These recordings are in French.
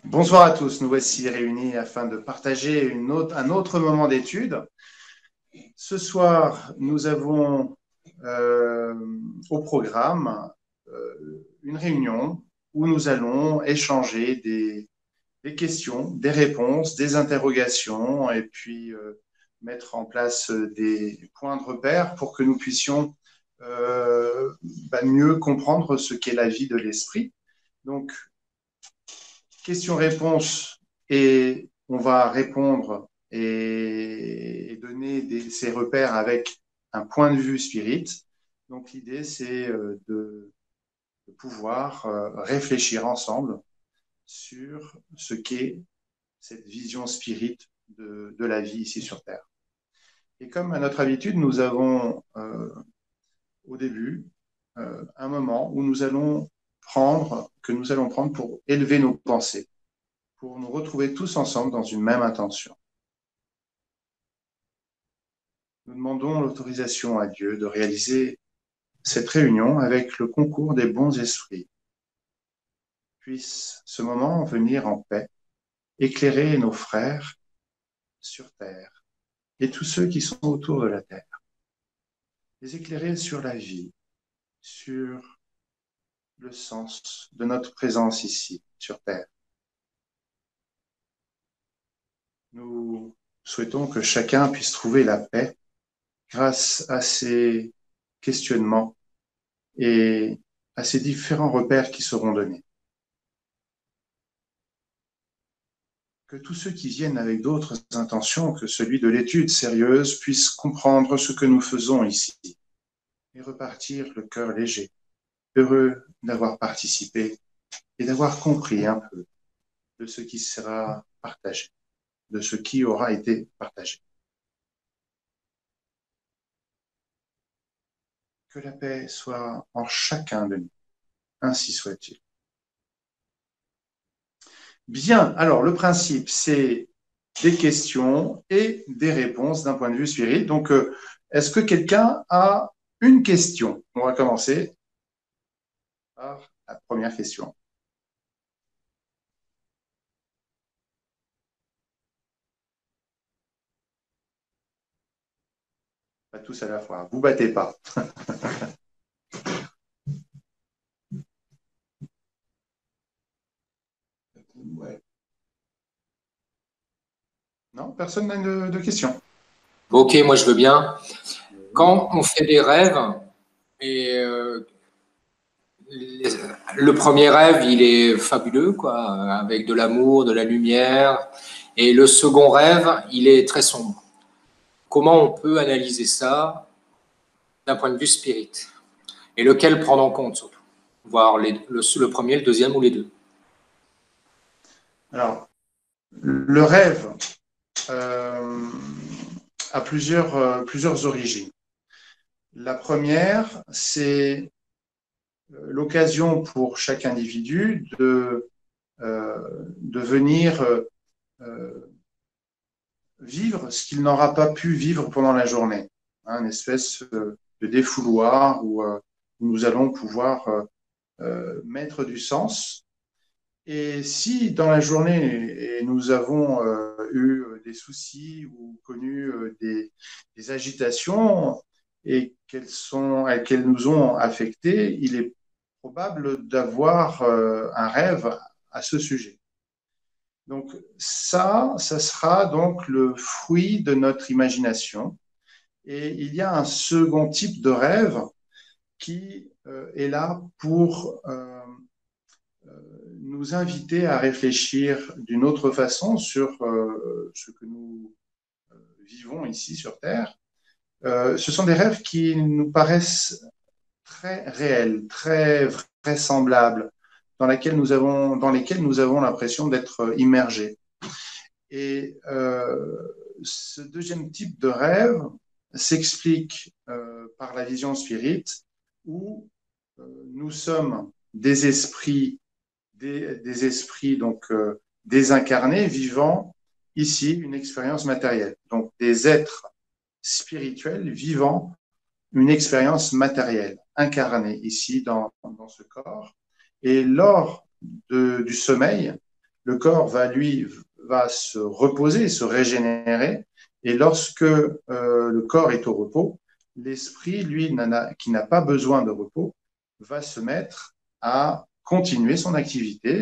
Bonsoir à tous, nous voici réunis afin de partager un autre moment d'étude. Ce soir, nous avons euh, au programme une réunion où nous allons échanger des questions, des réponses, des interrogations et puis mettre en place des points de repère pour que nous puissions mieux comprendre ce qu'est la vie de l'esprit. Donc, questions-réponses et on va répondre et donner ces repères avec un point de vue spirit. Donc l'idée, c'est de pouvoir réfléchir ensemble sur ce qu'est cette vision spirit de la vie ici sur Terre. Et comme à notre habitude, nous avons au début un moment où que nous allons prendre pour élever nos pensées, pour nous retrouver tous ensemble dans une même intention. Nous demandons l'autorisation à Dieu de réaliser cette réunion avec le concours des bons esprits. Puisse ce moment venir en paix, éclairer nos frères sur terre et tous ceux qui sont autour de la terre. Les éclairer sur la vie, sur le sens de notre présence ici, sur terre. Nous souhaitons que chacun puisse trouver la paix grâce à ces questionnements et à ces différents repères qui seront donnés. Que tous ceux qui viennent avec d'autres intentions que celui de l'étude sérieuse puissent comprendre ce que nous faisons ici et repartir le cœur léger, heureux d'avoir participé et d'avoir compris un peu de ce qui sera partagé, de ce qui aura été partagé. Que la paix soit en chacun de nous, ainsi soit-il. Bien, alors le principe, c'est des questions et des réponses d'un point de vue spirit. Donc, est-ce que quelqu'un a une question? On va commencer par la première question. Pas tous à la fois. Vous battez pas. Ouais. Non, personne n'a de questions. Ok, moi je veux bien. Quand on fait des rêves, et le premier rêve, il est fabuleux, quoi, avec de l'amour, de la lumière, et le second rêve, il est très sombre. Comment on peut analyser ça d'un point de vue spirit? Et lequel prendre en compte, surtout? Voir le premier, le deuxième ou les deux? Alors, le rêve a plusieurs origines. La première, c'est l'occasion pour chaque individu de venir vivre ce qu'il n'aura pas pu vivre pendant la journée. Une espèce de défouloir où nous allons pouvoir mettre du sens. Et si dans la journée, nous avons eu des soucis ou connu des agitations et qu'elles nous ont affectés, il est probable d'avoir un rêve à ce sujet. Donc ça sera donc le fruit de notre imagination. Et il y a un second type de rêve qui est là pour nous inviter à réfléchir d'une autre façon sur ce que nous vivons ici sur Terre. Ce sont des rêves qui nous paraissent très réels, très vraisemblables, dans lesquels nous avons l'impression d'être immergés. Et ce deuxième type de rêve s'explique par la vision spirit où nous sommes des esprits donc désincarnés vivant ici une expérience matérielle. Donc des êtres spirituels vivant une expérience matérielle, incarnée ici dans ce corps. Et lors du sommeil, le corps va se reposer, se régénérer. Et lorsque le corps est au repos, l'esprit, lui, qui n'a pas besoin de repos, va se mettre à continuer son activité,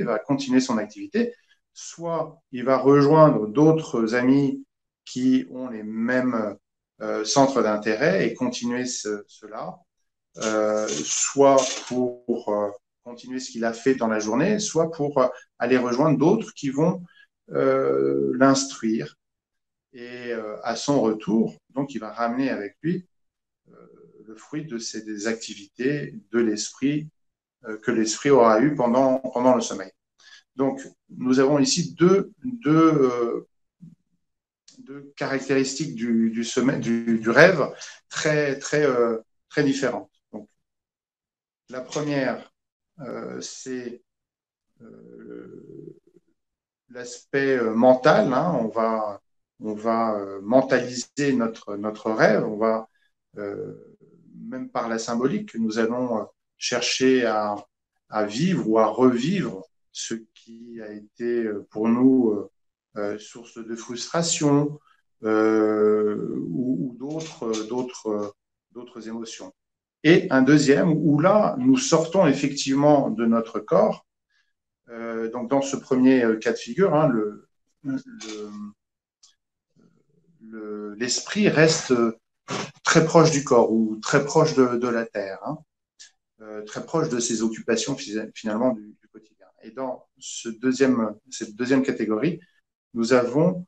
Soit il va rejoindre d'autres amis qui ont les mêmes centres d'intérêt et continuer cela, soit pour continuer ce qu'il a fait dans la journée, soit pour aller rejoindre d'autres qui vont l'instruire. Et à son retour, donc il va ramener avec lui le fruit de ces activités de l'esprit que l'esprit aura eu pendant le sommeil. Donc, nous avons ici deux caractéristiques du rêve très différentes. Donc, la première, c'est l'aspect mental. Hein, on va mentaliser notre rêve. On va, même par la symbolique, nous allons chercher à vivre ou à revivre ce qui a été pour nous source de frustration ou d'autres émotions. Et un deuxième où là, nous sortons effectivement de notre corps. Donc dans ce premier cas de figure, hein, l'esprit reste très proche du corps ou très proche de la terre, hein, très proche de ses occupations finalement du quotidien. Et dans cette deuxième catégorie, nous avons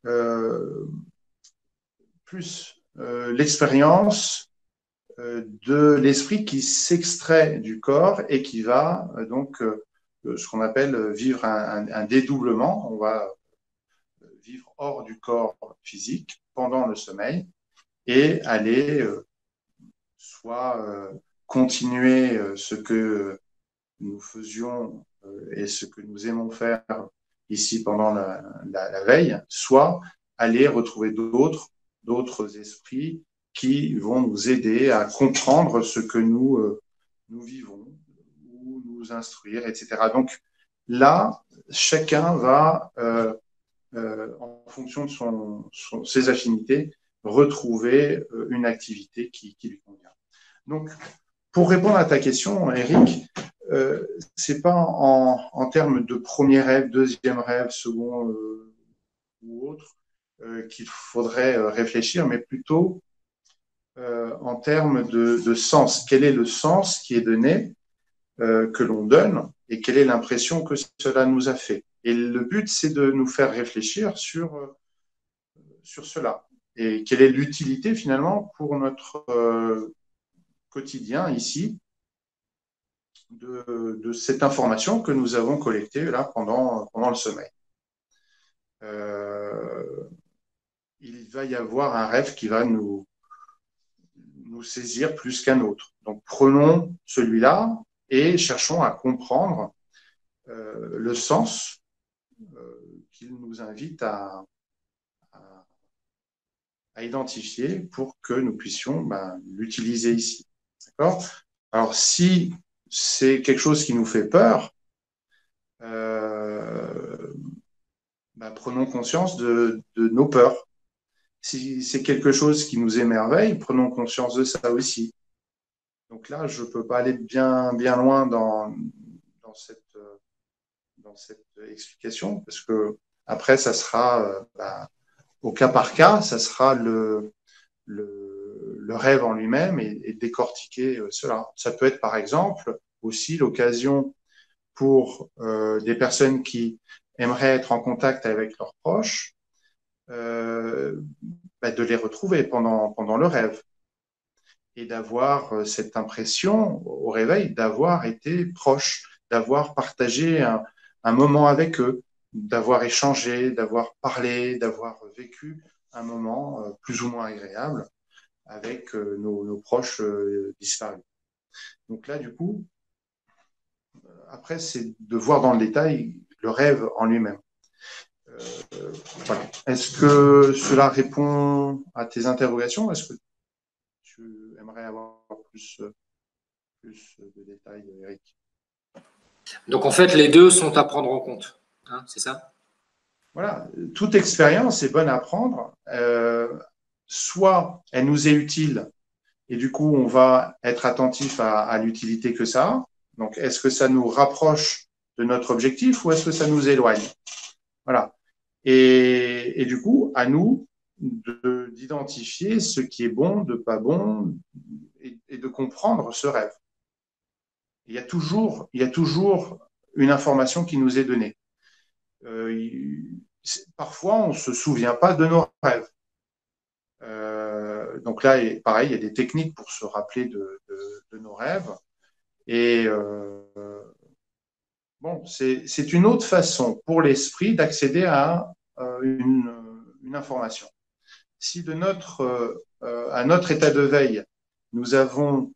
plus l'expérience de l'esprit qui s'extrait du corps et qui va donc ce qu'on appelle vivre un dédoublement. On va vivre hors du corps physique pendant le sommeil et aller soit continuer ce que nous faisions et ce que nous aimons faire ici pendant la veille, soit aller retrouver d'autres esprits qui vont nous aider à comprendre ce que nous vivons ou nous instruire, etc. Donc là, chacun va, en fonction de ses affinités, retrouver une activité qui lui convient. Donc, pour répondre à ta question, Eric, c'est pas en termes de premier rêve, deuxième rêve, second ou autre qu'il faudrait réfléchir, mais plutôt en termes de sens. Quel est le sens qui est donné, que l'on donne, et quelle est l'impression que cela nous a fait. Et le but, c'est de nous faire réfléchir sur cela. Et quelle est l'utilité finalement pour notre quotidien ici de cette information que nous avons collectée là pendant le sommeil. Il va y avoir un rêve qui va nous saisir plus qu'un autre. Donc prenons celui-là et cherchons à comprendre le sens qu'il nous invite à identifier pour que nous puissions l'utiliser ici. D'accord ? Alors, si c'est quelque chose qui nous fait peur, prenons conscience de nos peurs. Si c'est quelque chose qui nous émerveille, prenons conscience de ça aussi. Donc là, je ne peux pas aller bien loin dans cette explication, parce que après, ça sera au cas par cas, ça sera le rêve en lui-même et décortiquer cela. Ça peut être par exemple aussi l'occasion pour des personnes qui aimeraient être en contact avec leurs proches, de les retrouver pendant le rêve et d'avoir cette impression au réveil d'avoir été proche, d'avoir partagé un moment avec eux, d'avoir échangé, d'avoir parlé, d'avoir vécu un moment plus ou moins agréable avec nos proches disparus. Donc là, du coup, après, c'est de voir dans le détail le rêve en lui-même. Voilà. Est-ce que cela répond à tes interrogations? Est-ce que tu aimerais avoir plus de détails, Eric? Donc en fait, les deux sont à prendre en compte. hein, c'est ça? Voilà, toute expérience est bonne à prendre. Soit elle nous est utile et du coup, on va être attentif à l'utilité que ça a. Donc, est-ce que ça nous rapproche de notre objectif ou est-ce que ça nous éloigne? Voilà. Et du coup, à nous d'identifier ce qui est bon, de pas bon, et de comprendre ce rêve. Il y a toujours une information qui nous est donnée. Parfois, on ne se souvient pas de nos rêves. Donc là, pareil, il y a des techniques pour se rappeler de nos rêves. Et bon, c'est une autre façon pour l'esprit d'accéder à une information. Si à notre état de veille, nous avons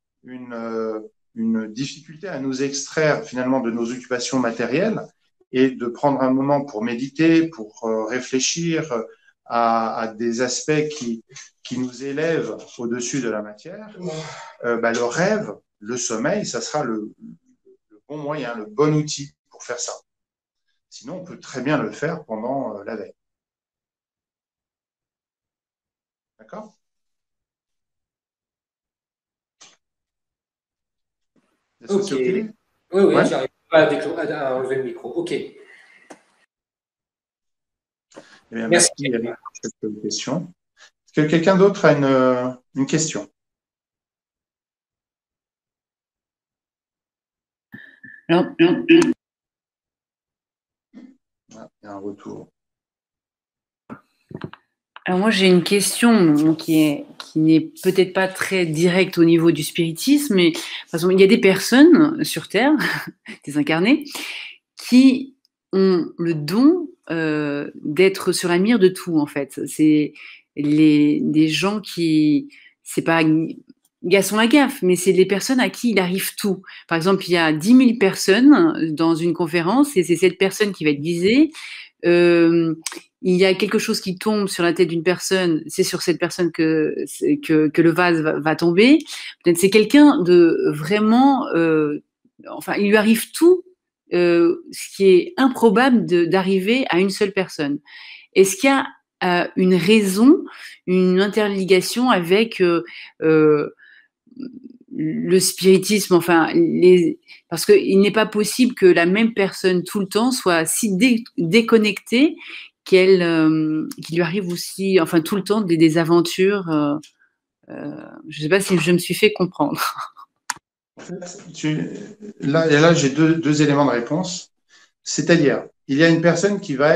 une difficulté à nous extraire finalement de nos occupations matérielles et de prendre un moment pour méditer, pour réfléchir à des aspects qui nous élèvent au-dessus de la matière, le rêve, le sommeil, ça sera le bon moyen, le bon outil pour faire ça. Sinon, on peut très bien le faire pendant la veille. D'accord? Est-ce que Ok. c'est OK? Oui, oui, Ouais. j'arrive pas à enlever le micro. Ok. Eh bien, Merci. merci Eric pour cette question. Est-ce que quelqu'un d'autre a une question? Alors, Ah, il y a un retour. alors moi j'ai une question qui n'est peut-être pas très directe au niveau du spiritisme, mais de toute façon, il y a des personnes sur Terre, des incarnés, qui ont le don d'être sur la mire de tout en fait. C'est des gens qui, c'est pas Gaston Lagaffe, mais c'est les personnes à qui il arrive tout. Par exemple, il y a 10 000 personnes dans une conférence et c'est cette personne qui va être visée. Euh, il y a quelque chose qui tombe sur la tête d'une personne, c'est sur cette personne que le vase va tomber. Peut-être c'est quelqu'un de vraiment, enfin, il lui arrive tout, ce qui est improbable d'arriver à une seule personne. Est-ce qu'il y a une raison, une interligation avec le spiritisme, enfin, parce qu'il n'est pas possible que la même personne tout le temps soit si déconnectée qu'il lui arrive aussi, enfin, tout le temps des aventures. Je ne sais pas si je me suis fait comprendre. En fait, là j'ai deux éléments de réponse. C'est-à-dire, il y a une personne qui va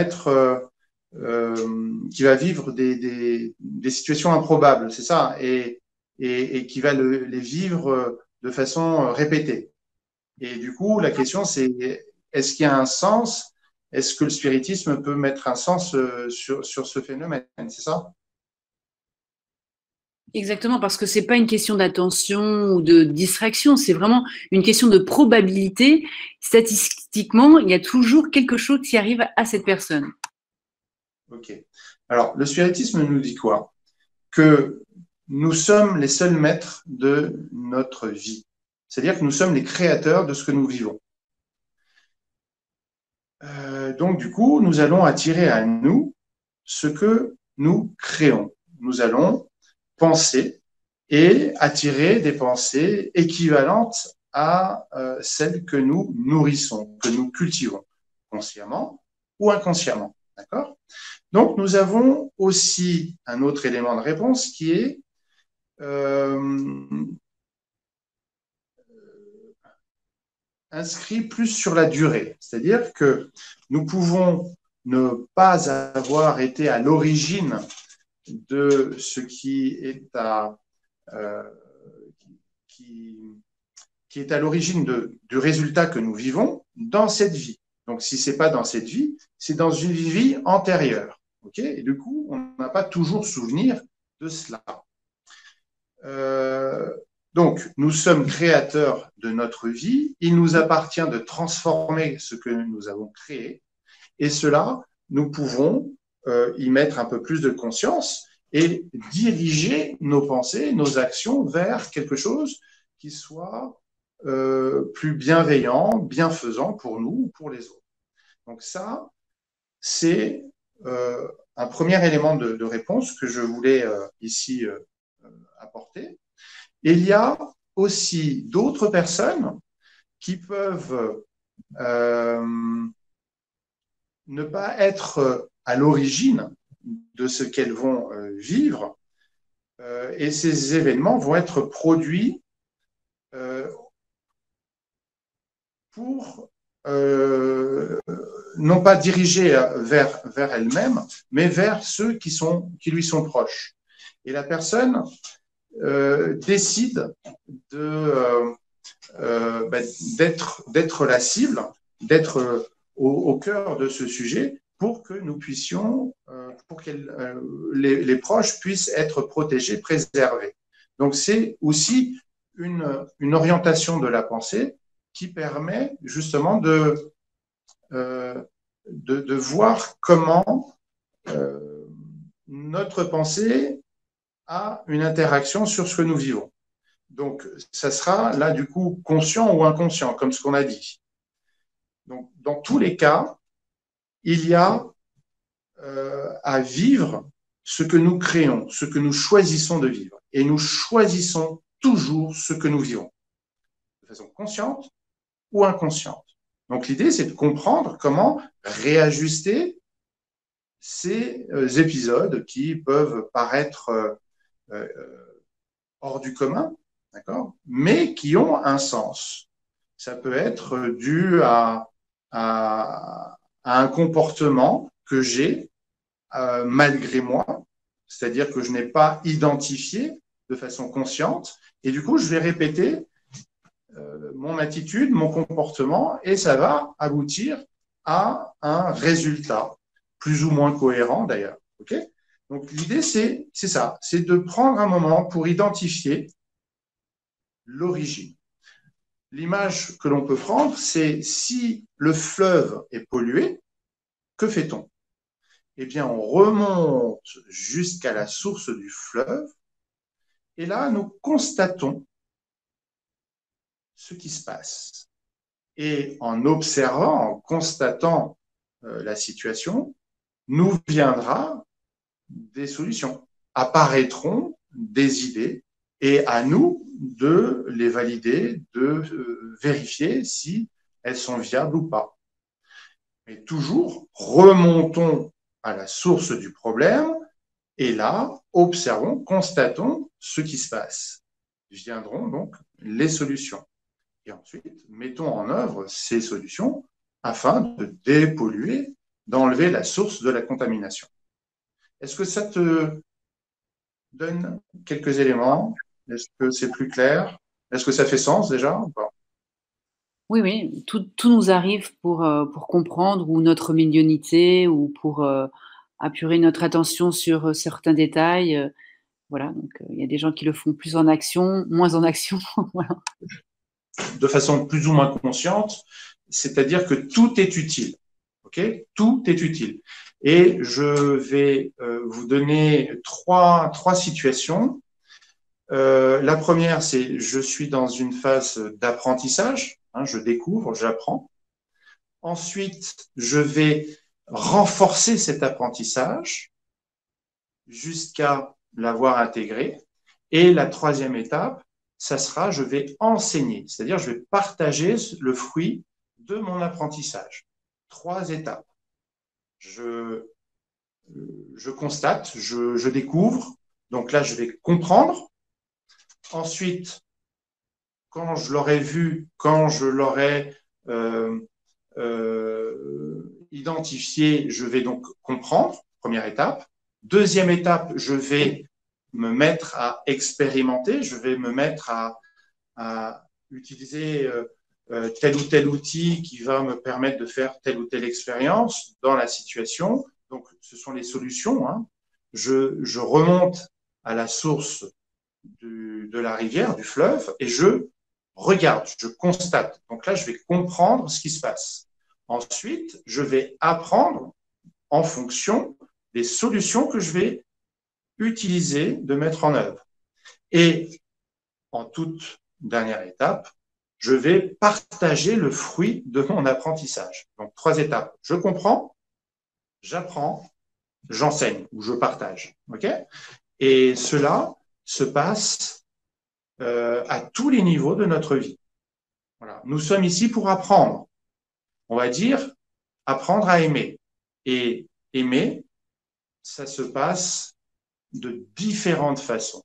qui va vivre des situations improbables, c'est ça, et qui va les vivre de façon répétée. Et du coup, la question, c'est est-ce qu'il y a un sens? Est-ce que le spiritisme peut mettre un sens sur ce phénomène? C'est ça? Exactement, parce que c'est pas une question d'attention ou de distraction, c'est vraiment une question de probabilité. Statistiquement, il y a toujours quelque chose qui arrive à cette personne. Ok. Alors, le spiritisme nous dit quoi? Que nous sommes les seuls maîtres de notre vie. C'est-à-dire que nous sommes les créateurs de ce que nous vivons. Donc, du coup, nous allons attirer à nous ce que nous créons. Nous allons penser et attirer des pensées équivalentes à celles que nous nourrissons, que nous cultivons, consciemment ou inconsciemment. D'accord? Donc, nous avons aussi un autre élément de réponse qui est inscrit plus sur la durée. C'est-à-dire que nous pouvons ne pas avoir été à l'origine de ce qui est qui est à l'origine du résultat que nous vivons dans cette vie. Donc, si ce n'est pas dans cette vie, c'est dans une vie antérieure. Okay, et du coup, on n'a pas toujours souvenir de cela. Donc, nous sommes créateurs de notre vie. Il nous appartient de transformer ce que nous avons créé. Et cela, nous pouvons y mettre un peu plus de conscience et diriger nos pensées, nos actions vers quelque chose qui soit plus bienveillant, bienfaisant pour nous ou pour les autres. Donc ça, c'est un premier élément de réponse que je voulais ici apporter. Et il y a aussi d'autres personnes qui peuvent ne pas être à l'origine de ce qu'elles vont vivre, et ces événements vont être produits pour non pas dirigés vers elles-mêmes, mais vers ceux qui lui sont proches. Et la personne décide d'être la cible, d'être au cœur de ce sujet pour que nous puissions, pour que les proches puissent être protégés, préservés. Donc c'est aussi une orientation de la pensée qui permet justement de voir comment notre pensée a une interaction sur ce que nous vivons. Donc, ça sera là, du coup, conscient ou inconscient, comme ce qu'on a dit. Donc, dans tous les cas, il y a à vivre ce que nous créons, ce que nous choisissons de vivre. Et nous choisissons toujours ce que nous vivons, de façon consciente ou inconsciente. Donc, l'idée, c'est de comprendre comment réajuster ces épisodes qui peuvent paraître hors du commun, d'accord, mais qui ont un sens. Ça peut être dû à un comportement que j'ai malgré moi, c'est-à-dire que je n'ai pas identifié de façon consciente, et du coup, je vais répéter mon attitude, mon comportement, et ça va aboutir à un résultat, plus ou moins cohérent d'ailleurs. Okay, donc l'idée, c'est ça, c'est de prendre un moment pour identifier l'origine. L'image que l'on peut prendre, c'est si le fleuve est pollué, que fait-on? Eh bien, on remonte jusqu'à la source du fleuve et là, nous constatons ce qui se passe. Et en observant, en constatant la situation, nous viendra des solutions, apparaîtront des idées et à nous de les valider, de vérifier si elles sont viables ou pas. Mais toujours, remontons à la source du problème et là, observons, constatons ce qui se passe. Viendront donc les solutions. Et ensuite, mettons en œuvre ces solutions afin de dépolluer, d'enlever la source de la contamination. Est-ce que ça te donne quelques éléments? Est-ce que c'est plus clair? Est-ce que ça fait sens déjà? Oui, oui, tout nous arrive pour comprendre ou notre médiumnité ou pour apurer notre attention sur certains détails. Voilà, donc il y a des gens qui le font plus en action, moins en action. Voilà. De façon plus ou moins consciente, c'est-à-dire que tout est utile. Okay, tout est utile. Et je vais vous donner trois situations. La première, c'est je suis dans une phase d'apprentissage, hein, je découvre, j'apprends. Ensuite, je vais renforcer cet apprentissage jusqu'à l'avoir intégré. Et la troisième étape, ça sera je vais enseigner, c'est-à-dire je vais partager le fruit de mon apprentissage. 3 étapes. Je constate, je découvre, donc là je vais comprendre. Ensuite, quand je l'aurai vu, quand je l'aurai identifié, je vais donc comprendre, première étape. Deuxième étape, je vais me mettre à expérimenter, je vais me mettre à utiliser tel ou tel outil qui va me permettre de faire telle ou telle expérience dans la situation. Donc, ce sont les solutions. Hein. Je remonte à la source de la rivière, du fleuve, et je regarde, je constate. Donc là, je vais comprendre ce qui se passe. Ensuite, je vais apprendre en fonction des solutions que je vais utiliser, de mettre en œuvre. Et en toute dernière étape, je vais partager le fruit de mon apprentissage. Donc, 3 étapes. Je comprends, j'apprends, j'enseigne ou je partage. OK? Et cela se passe à tous les niveaux de notre vie. Voilà. Nous sommes ici pour apprendre. On va dire apprendre à aimer. Et aimer, ça se passe de différentes façons.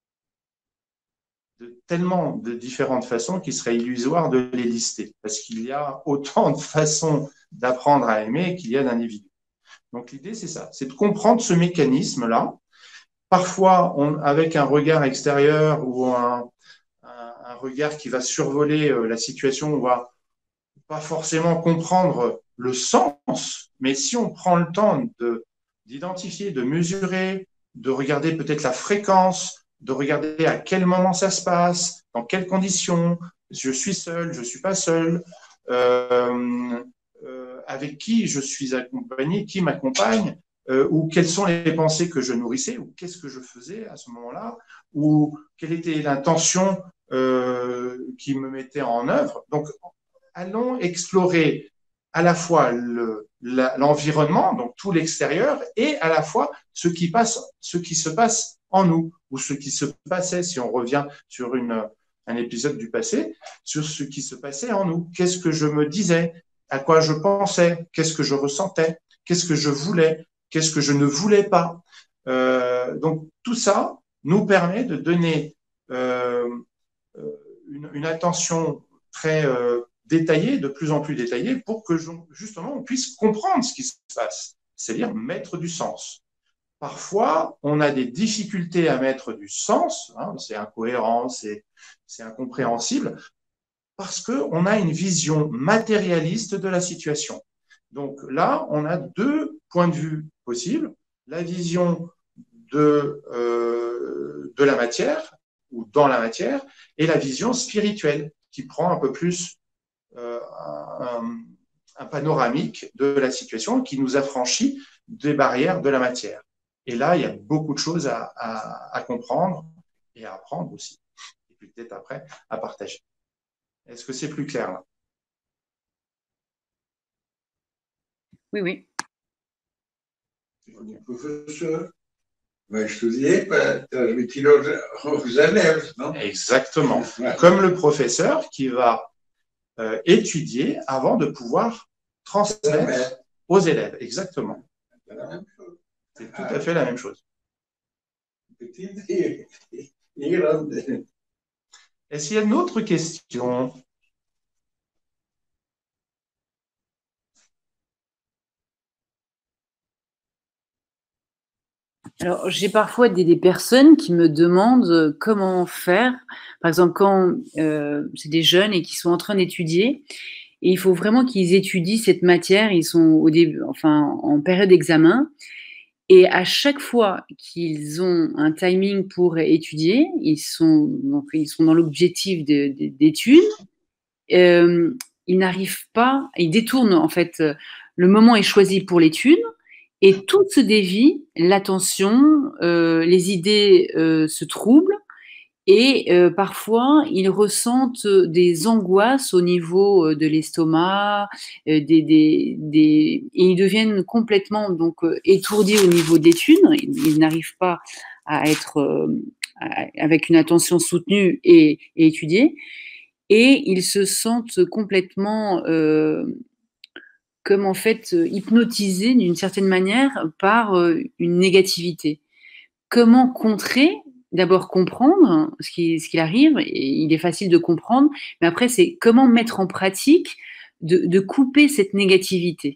Tellement de différentes façons qu'il serait illusoire de les lister, parce qu'il y a autant de façons d'apprendre à aimer qu'il y a d'individus. Donc l'idée, c'est ça, c'est de comprendre ce mécanisme-là. Parfois, avec un regard extérieur ou un regard qui va survoler la situation, on va pas forcément comprendre le sens, mais si on prend le temps d'identifier, de mesurer, de regarder peut-être la fréquence, de regarder à quel moment ça se passe, dans quelles conditions, je suis seul, je ne suis pas seul, avec qui je suis accompagné, qui m'accompagne, ou quelles sont les pensées que je nourrissais, ou qu'est-ce que je faisais à ce moment-là, ou quelle était l'intention qui me mettait en œuvre. Donc, allons explorer à la fois l'environnement, donc tout l'extérieur, et à la fois ce qui se passe en nous, ou ce qui se passait, si on revient sur un épisode du passé, sur ce qui se passait en nous. Qu'est-ce que je me disais, à quoi je pensais, qu'est-ce que je ressentais, qu'est-ce que je voulais, qu'est-ce que je ne voulais pas. Donc tout ça nous permet de donner une attention très détaillée, de plus en plus détaillée, pour que justement on puisse comprendre ce qui se passe, c'est-à-dire mettre du sens. Parfois, on a des difficultés à mettre du sens, hein, c'est incohérent, c'est incompréhensible, parce qu'on a une vision matérialiste de la situation. Donc là, on a 2 points de vue possibles. La vision de la matière, ou dans la matière, et la vision spirituelle, qui prend un peu plus un panoramique de la situation, qui nous affranchit des barrières de la matière. Et là, il y a beaucoup de choses à comprendre et à apprendre aussi. Et puis peut-être après, à partager. Est-ce que c'est plus clair là? Oui, oui. Professeur, vai estudar para transmitir aos élèves, non? Exactement. Comme le professeur qui va étudier avant de pouvoir transmettre aux élèves. Exactement. C'est tout à fait la même chose. Est-ce qu'il y a une autre question? Alors, j'ai parfois des personnes qui me demandent comment faire. Par exemple, quand c'est des jeunes et qui sont en train d'étudier, et il faut vraiment qu'ils étudient cette matière. Ils sont au début, enfin, en période d'examen. Et à chaque fois qu'ils ont un timing pour étudier, ils sont dans l'objectif d'études, ils n'arrivent pas, ils détournent en fait, le moment est choisi pour l'étude et tout se dévie, l'attention, les idées se troublent et parfois ils ressentent des angoisses au niveau de l'estomac, et ils deviennent complètement donc étourdis au niveau d'études. Ils n'arrivent pas à être avec une attention soutenue et étudier, et ils se sentent complètement comme en fait hypnotisés d'une certaine manière par une négativité. Comment contrer? D'abord comprendre ce qui arrive, et il est facile de comprendre, mais après c'est comment mettre en pratique de couper cette négativité.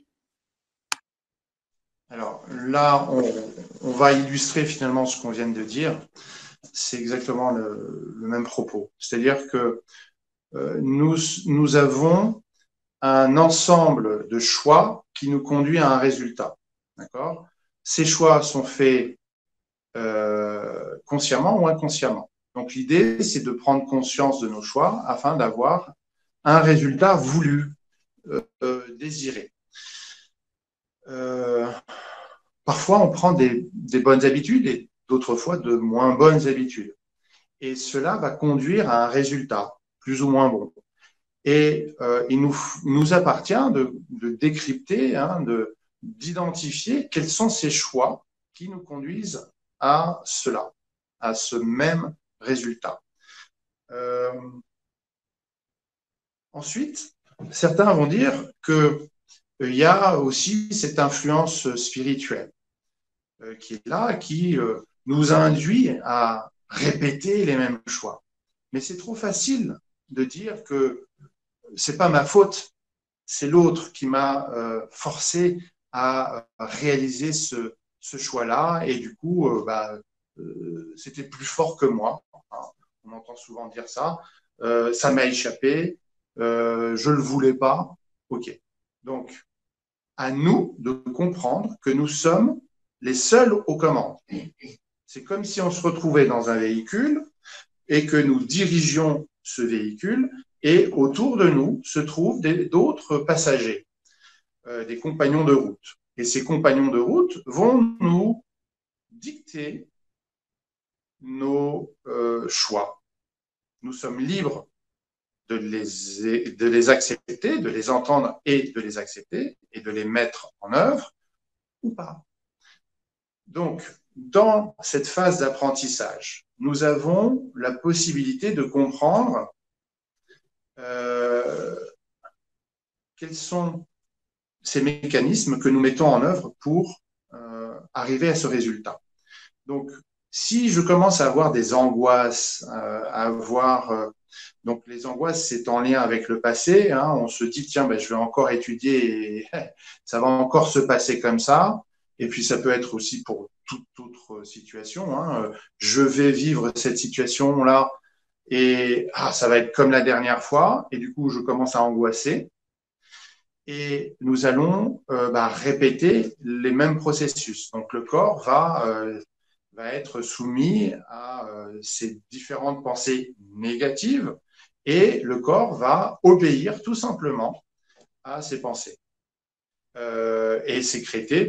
Alors là, on va illustrer finalement ce qu'on vient de dire. C'est exactement le même propos. C'est-à-dire que nous avons un ensemble de choix qui nous conduit à un résultat. D'accord? Ces choix sont faits consciemment ou inconsciemment. Donc l'idée, c'est de prendre conscience de nos choix afin d'avoir un résultat voulu, désiré. Parfois, on prend des bonnes habitudes et d'autres fois de moins bonnes habitudes. Et cela va conduire à un résultat plus ou moins bon. Et il nous appartient de décrypter, hein, d'identifier quels sont ces choix qui nous conduisent à cela, à ce même résultat. Ensuite, certains vont dire qu'il y a aussi cette influence spirituelle qui est là, qui nous induit à répéter les mêmes choix. Mais c'est trop facile de dire que c'est pas ma faute, c'est l'autre qui m'a forcé à réaliser ce choix-là, et du coup, c'était plus fort que moi. On entend souvent dire ça. Ça m'a échappé, je le voulais pas. Ok. Donc, à nous de comprendre que nous sommes les seuls aux commandes. C'est comme si on se retrouvait dans un véhicule et que nous dirigions ce véhicule, et autour de nous se trouvent d'autres passagers, des compagnons de route. Et ces compagnons de route vont nous dicter nos choix. Nous sommes libres de les accepter, de les entendre et de les accepter, et de les mettre en œuvre ou pas. Donc, dans cette phase d'apprentissage, nous avons la possibilité de comprendre quels sont ces mécanismes que nous mettons en œuvre pour arriver à ce résultat. Donc, si je commence à avoir des angoisses, donc les angoisses, c'est en lien avec le passé, hein, on se dit, tiens, je vais encore étudier et ça va encore se passer comme ça. Et puis, ça peut être aussi pour toute autre situation, hein. Je vais vivre cette situation-là et ça va être comme la dernière fois. Et du coup, je commence à angoisser. Et nous allons répéter les mêmes processus. Donc, le corps va être soumis à ces différentes pensées négatives, et le corps va obéir tout simplement à ces pensées et sécréter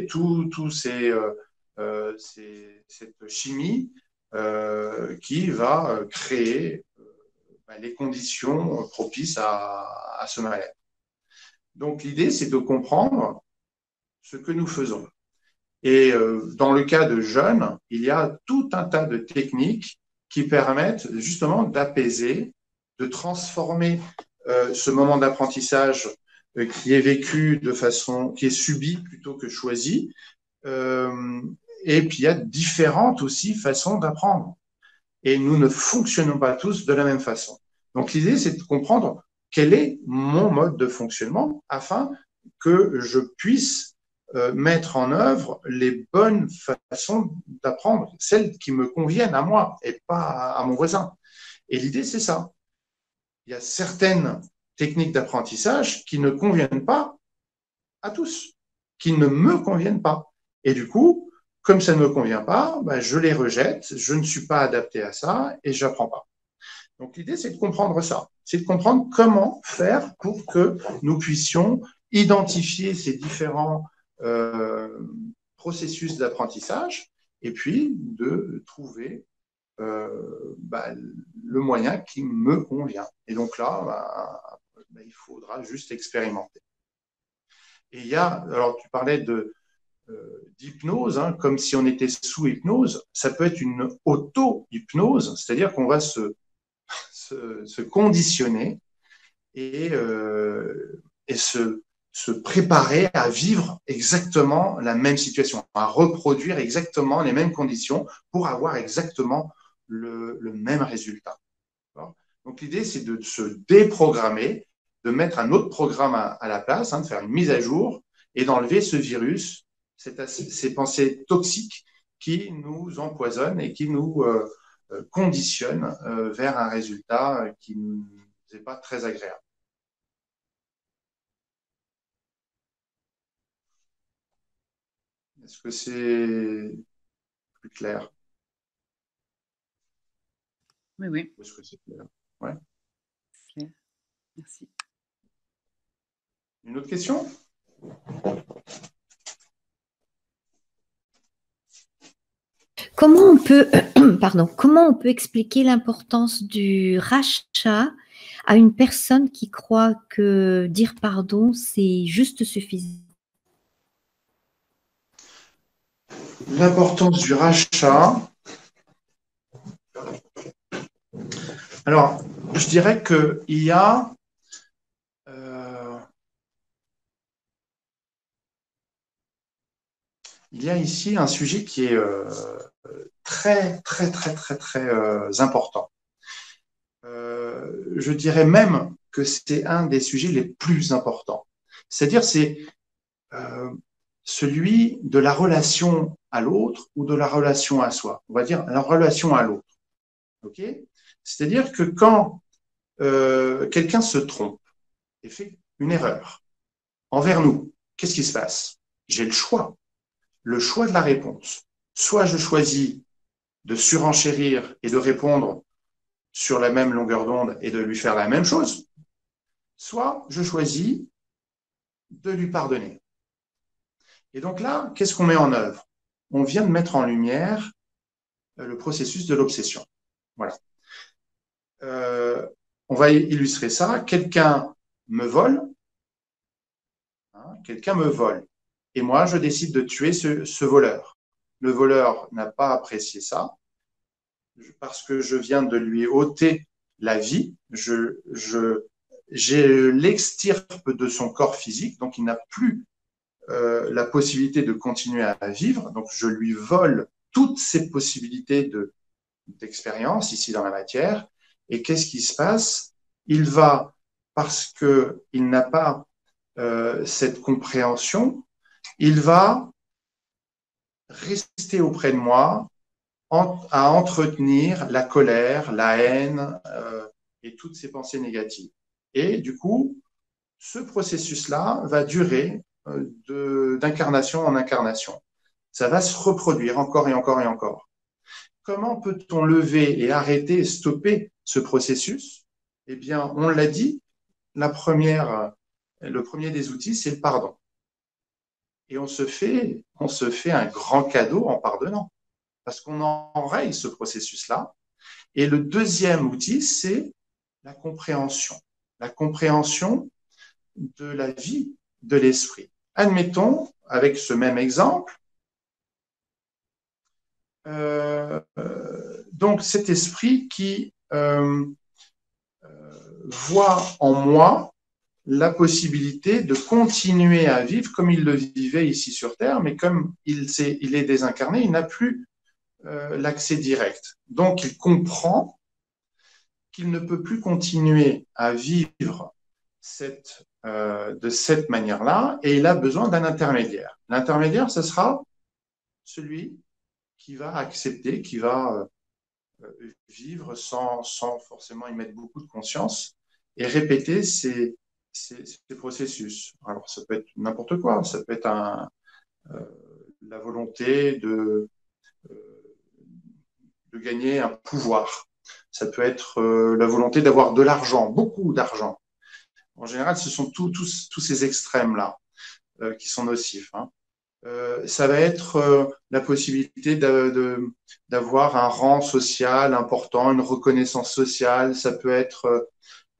cette chimie qui va créer les conditions propices à ce mal-être. Donc l'idée, c'est de comprendre ce que nous faisons. Et dans le cas de jeunes, il y a tout un tas de techniques qui permettent justement d'apaiser, de transformer ce moment d'apprentissage qui est vécu de façon, qui est subi plutôt que choisi. Et puis il y a différentes aussi façons d'apprendre. Et nous ne fonctionnons pas tous de la même façon. Donc l'idée, c'est de comprendre quel est mon mode de fonctionnement afin que je puisse mettre en œuvre les bonnes façons d'apprendre, celles qui me conviennent à moi et pas à mon voisin. Et l'idée, c'est ça. Il y a certaines techniques d'apprentissage qui ne conviennent pas à tous, qui ne me conviennent pas. Et du coup, comme ça ne me convient pas, je les rejette, je ne suis pas adapté à ça et je n'apprends pas. Donc l'idée, c'est de comprendre ça. C'est de comprendre comment faire pour que nous puissions identifier ces différents processus d'apprentissage et puis de trouver le moyen qui me convient. Et donc là, il faudra juste expérimenter. Et il y a, alors tu parlais d'hypnose, hein, comme si on était sous hypnose, ça peut être une auto-hypnose, c'est-à-dire qu'on va se conditionner et se préparer à vivre exactement la même situation, à reproduire exactement les mêmes conditions pour avoir exactement le même résultat. Donc l'idée, c'est de se déprogrammer, de mettre un autre programme à la place, hein, de faire une mise à jour et d'enlever ce virus, ces pensées toxiques qui nous empoisonnent et qui nous conditionnent vers un résultat qui n'est pas très agréable. Est-ce que c'est plus clair? Oui, oui. Est-ce que c'est clair? Ouais. Clair. Merci. Une autre question? Comment on peut, comment on peut expliquer l'importance du rachat à une personne qui croit que dire pardon, c'est juste suffisant? L'importance du rachat. Alors, je dirais qu'il y a ici un sujet qui est très, très, très, très, très important. Je dirais même que c'est un des sujets les plus importants. C'est-à-dire, c'est celui de la relation à l'autre ou de la relation à soi. On va dire la relation à l'autre. Ok? C'est-à-dire que quand quelqu'un se trompe et fait une erreur envers nous, qu'est-ce qui se passe? J'ai le choix de la réponse. Soit je choisis de surenchérir et de répondre sur la même longueur d'onde et de lui faire la même chose, soit je choisis de lui pardonner. Et donc là, qu'est-ce qu'on met en œuvre? On vient de mettre en lumière le processus de l'obsession. Voilà. On va illustrer ça. Quelqu'un me vole, quelqu'un me vole, et moi, je décide de tuer ce voleur. Le voleur n'a pas apprécié ça, parce que je viens de lui ôter la vie, je l'extirpe de son corps physique, donc il n'a plus la possibilité de continuer à vivre, donc je lui vole toutes ses possibilités d'expérience ici dans la matière, et qu'est-ce qui se passe? Il va, parce qu'il n'a pas cette compréhension, il va rester auprès de moi à entretenir la colère, la haine et toutes ces pensées négatives. Et du coup, ce processus-là va durer d'incarnation en incarnation. Ça va se reproduire encore et encore et encore. Comment peut-on lever et arrêter, stopper ce processus? Eh bien, on l'a dit, le premier des outils, c'est le pardon. Et on se fait un grand cadeau en pardonnant, parce qu'on enraye ce processus-là. Et le deuxième outil, c'est la compréhension. La compréhension de la vie de l'esprit. Admettons, avec ce même exemple, donc cet esprit qui voit en moi la possibilité de continuer à vivre comme il le vivait ici sur Terre, mais comme il est désincarné, il n'a plus l'accès direct. Donc il comprend qu'il ne peut plus continuer à vivre de cette manière-là, et il a besoin d'un intermédiaire. L'intermédiaire, ce sera celui qui va accepter, qui va vivre sans forcément y mettre beaucoup de conscience et répéter ces processus. Alors, ça peut être n'importe quoi, ça peut être la volonté de gagner un pouvoir, ça peut être la volonté d'avoir de l'argent, beaucoup d'argent. En général, ce sont tous ces extrêmes-là qui sont nocifs. Hein. Ça va être la possibilité d'avoir un rang social important, une reconnaissance sociale. Ça peut être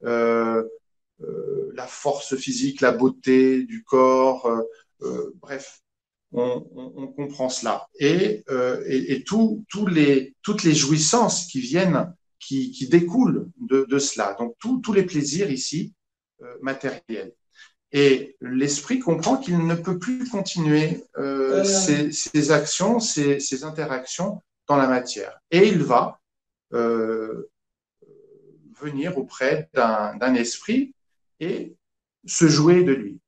la force physique, la beauté du corps. Bref, on comprend cela. Et toutes les jouissances qui viennent, qui découlent de cela. Donc, tous les plaisirs ici matériels. Et l'esprit comprend qu'il ne peut plus continuer ses actions, ses interactions dans la matière. Et il va venir auprès d'un esprit et se jouer de lui.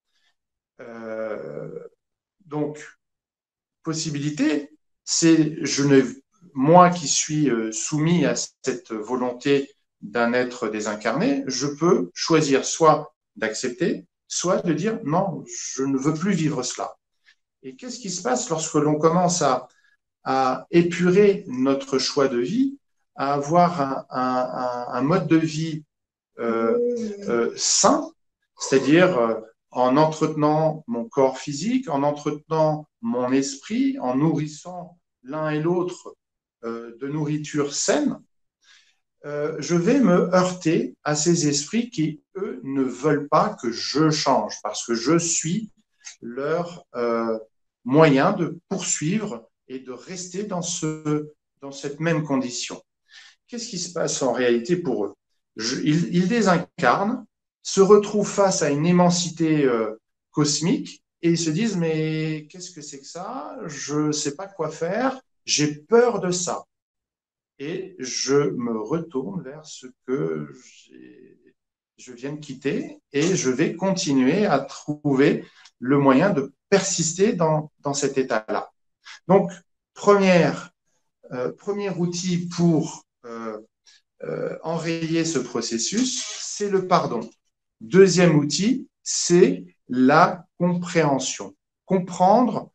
Donc, possibilité, c'est moi qui suis soumis à cette volonté d'un être désincarné, je peux choisir soit d'accepter, soit de dire non, je ne veux plus vivre cela. Et qu'est-ce qui se passe lorsque l'on commence à épurer notre choix de vie, à avoir un mode de vie sain, c'est-à-dire en entretenant mon corps physique, en entretenant mon esprit, en nourrissant l'un et l'autre de nourriture saine, je vais me heurter à ces esprits qui, eux, ne veulent pas que je change parce que je suis leur moyen de poursuivre et de rester dans cette même condition. Qu'est-ce qui se passe en réalité pour eux? Ils désincarnent, se retrouvent face à une immensité cosmique et ils se disent, mais qu'est-ce que c'est que ça? Je ne sais pas quoi faire, j'ai peur de ça. Et je me retourne vers ce que je viens de quitter et je vais continuer à trouver le moyen de persister dans cet état-là. Donc, premier outil pour enrayer ce processus, c'est le pardon. Deuxième outil, c'est la compréhension. Comprendre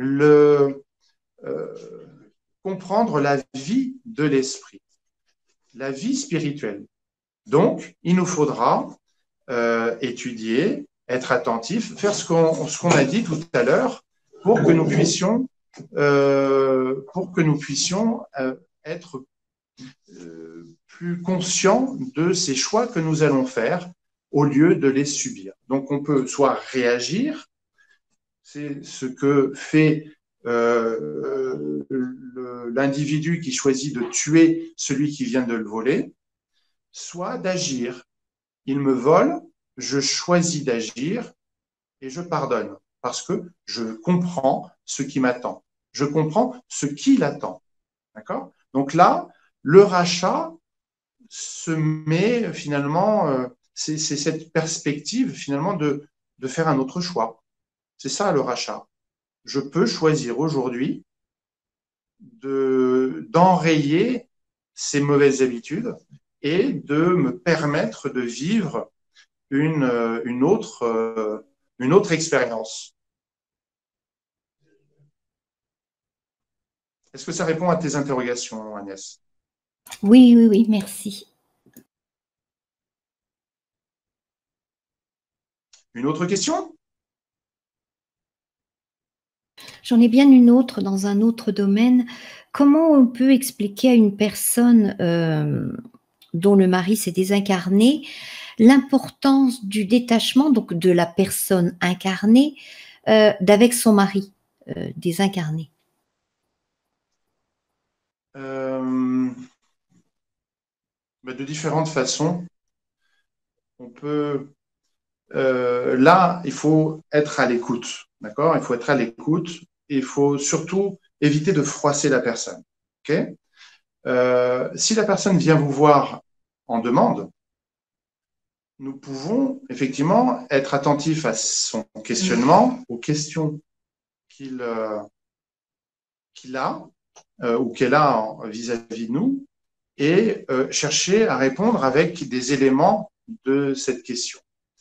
la vie de l'esprit, la vie spirituelle. Donc, il nous faudra étudier, être attentif, faire ce qu'on a dit tout à l'heure pour que nous puissions être plus conscients de ces choix que nous allons faire au lieu de les subir. Donc, on peut soit réagir, c'est ce que fait l'individu qui choisit de tuer celui qui vient de le voler, soit d'agir. Il me vole, je choisis d'agir et je pardonne parce que je comprends ce qui m'attend. Je comprends ce qu'il attend. D'accord? Donc là, le rachat se met finalement, c'est cette perspective finalement de faire un autre choix. C'est ça le rachat. Je peux choisir aujourd'hui d'enrayer ces mauvaises habitudes et de me permettre de vivre une autre expérience. Est-ce que ça répond à tes interrogations, Agnès? Oui, oui, oui, merci. Une autre question? J'en ai bien une autre dans un autre domaine. Comment on peut expliquer à une personne dont le mari s'est désincarné l'importance du détachement, donc de la personne incarnée, d'avec son mari désincarné? De différentes façons. On peut. Là, il faut être à l'écoute, d'accord? Il faut être à l'écoute et il faut surtout éviter de froisser la personne, ok? Si la personne vient vous voir en demande, nous pouvons effectivement être attentifs à son questionnement, aux questions qu'il a ou qu'elle a vis-à-vis de nous et chercher à répondre avec des éléments de cette question.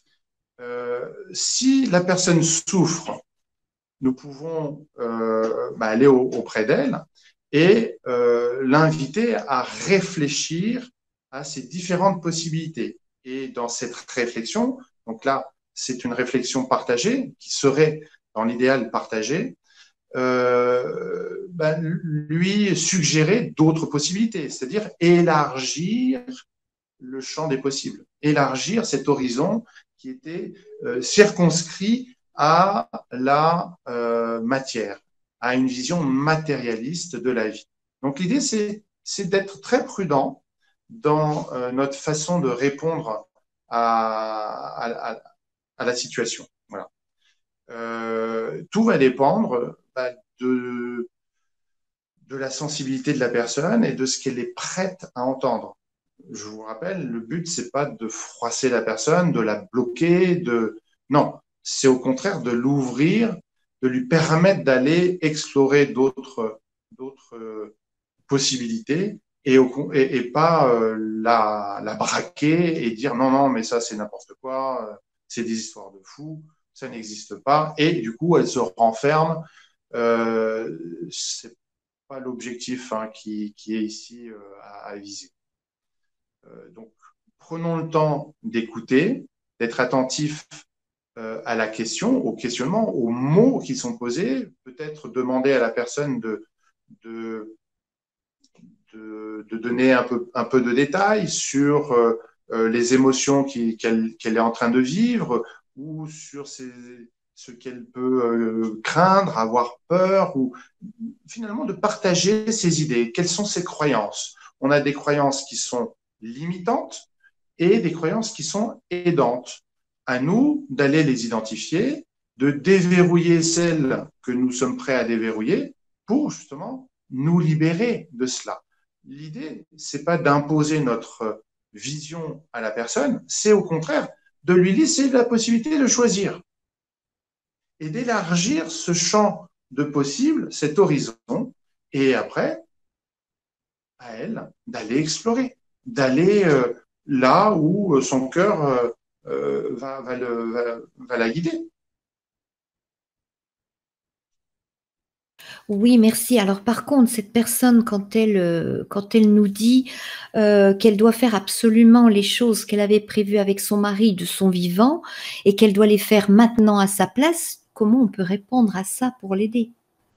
Si la personne souffre, nous pouvons aller auprès d'elle et l'inviter à réfléchir à ces différentes possibilités. Et dans cette réflexion, donc là, c'est une réflexion partagée qui serait, dans l'idéal, partagée, lui suggérer d'autres possibilités, c'est-à-dire élargir le champ des possibles, élargir cet horizon qui était circonscrit à la matière, à une vision matérialiste de la vie. Donc l'idée, c'est d'être très prudent dans notre façon de répondre à la situation. Voilà. Tout va dépendre de la sensibilité de la personne et de ce qu'elle est prête à entendre. Je vous rappelle, le but, c'est pas de froisser la personne, de la bloquer, non, c'est au contraire de l'ouvrir, de lui permettre d'aller explorer d'autres possibilités et pas la braquer et dire non, mais ça, c'est n'importe quoi, c'est des histoires de fous, ça n'existe pas. Et du coup, elle se renferme. C'est pas l'objectif qui est ici à viser. Donc, prenons le temps d'écouter, d'être attentif à la question, au questionnement, aux mots qui sont posés, peut-être demander à la personne de de donner un peu de détails sur les émotions qu'elle est en train de vivre ou sur ce qu'elle peut craindre, avoir peur, ou finalement de partager ses idées. Quelles sont ses croyances? On a des croyances qui sont limitantes et des croyances qui sont aidantes. À nous d'aller les identifier, de déverrouiller celles que nous sommes prêts à déverrouiller pour justement nous libérer de cela. L'idée, c'est pas d'imposer notre vision à la personne, c'est au contraire de lui laisser la possibilité de choisir et d'élargir ce champ de possible, cet horizon, et après, à elle d'aller explorer, d'aller là où son cœur va la guider. Oui, merci. Alors par contre, cette personne, quand elle nous dit qu'elle doit faire absolument les choses qu'elle avait prévues avec son mari de son vivant et qu'elle doit les faire maintenant à sa place, comment on peut répondre à ça pour l'aider?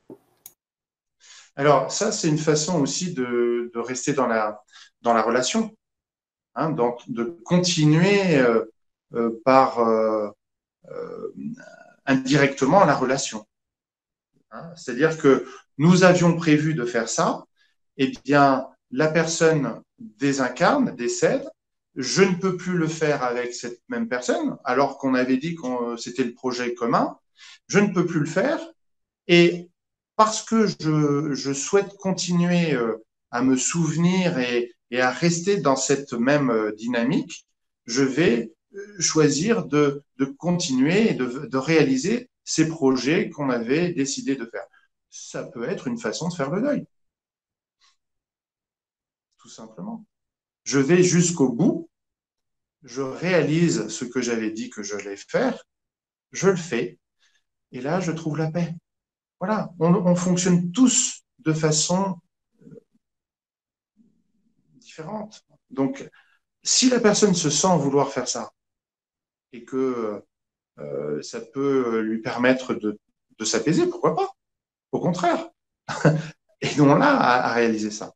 Alors ça, c'est une façon aussi de rester dans la relation, hein, donc de continuer par indirectement la relation. Hein. C'est-à-dire que nous avions prévu de faire ça, eh bien, la personne désincarne, décède, je ne peux plus le faire avec cette même personne, alors qu'on avait dit que c'était le projet commun, je ne peux plus le faire, et parce que je souhaite continuer à me souvenir et à rester dans cette même dynamique, je vais choisir de continuer et de réaliser ces projets qu'on avait décidé de faire. Ça peut être une façon de faire le deuil, tout simplement. Je vais jusqu'au bout, je réalise ce que j'avais dit que je allais faire, je le fais, et là, je trouve la paix. Voilà, on fonctionne tous de façon différente. Donc, si la personne se sent vouloir faire ça et que ça peut lui permettre de s'apaiser, pourquoi pas? Au contraire. Aidons là à réaliser ça.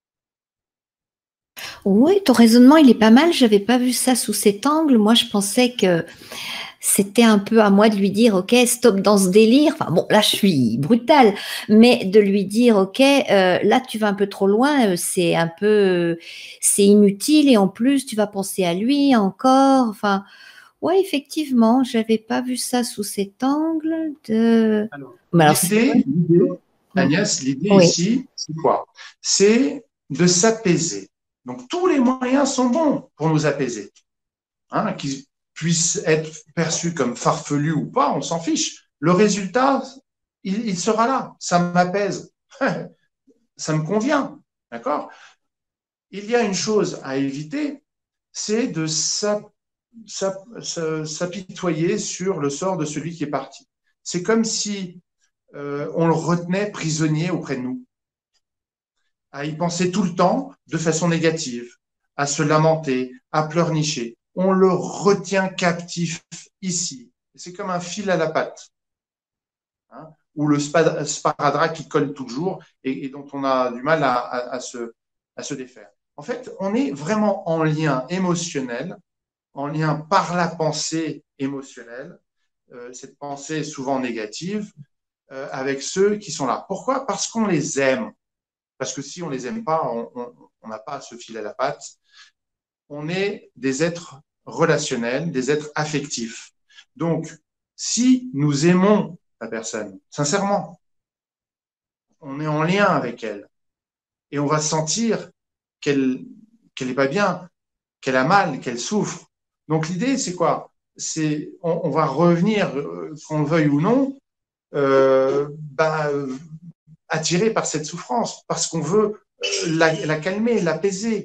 Oui, ton raisonnement, il est pas mal. J'avais pas vu ça sous cet angle. Moi, je pensais que c'était un peu à moi de lui dire, OK, stop dans ce délire. Enfin, bon, là, je suis brutale, mais de lui dire, OK, là, tu vas un peu trop loin, c'est un peu, c'est inutile et en plus, tu vas penser à lui encore. Enfin, ouais, effectivement, j'avais pas vu ça sous cet angle de. Alors, Mais alors, Agnès, l'idée oui. ici, c'est quoi? C'est de s'apaiser. Donc, tous les moyens sont bons pour nous apaiser. Hein, qu'ils puissent être perçus comme farfelus ou pas, on s'en fiche. Le résultat, il sera là. Ça m'apaise. Ça me convient. D'accord? Il y a une chose à éviter, c'est de s'apitoyer sur le sort de celui qui est parti. C'est comme si on le retenait prisonnier auprès de nous, à y penser tout le temps de façon négative, à se lamenter, à pleurnicher. On le retient captif ici. C'est comme un fil à la patte, hein, ou le sparadrap qui colle toujours et dont on a du mal à se défaire. En fait, on est vraiment en lien émotionnel, en lien par la pensée émotionnelle. Cette pensée est souvent négative avec ceux qui sont là. Pourquoi? Parce qu'on les aime. Parce que si on les aime pas, on n'a pas ce fil à la patte. On est des êtres relationnels, des êtres affectifs. Donc, si nous aimons la personne, sincèrement, on est en lien avec elle et on va sentir qu'elle n'est pas bien, qu'elle a mal, qu'elle souffre. Donc, l'idée, c'est quoi? C'est on va revenir, qu'on le veuille ou non, attiré par cette souffrance, parce qu'on veut la calmer, l'apaiser.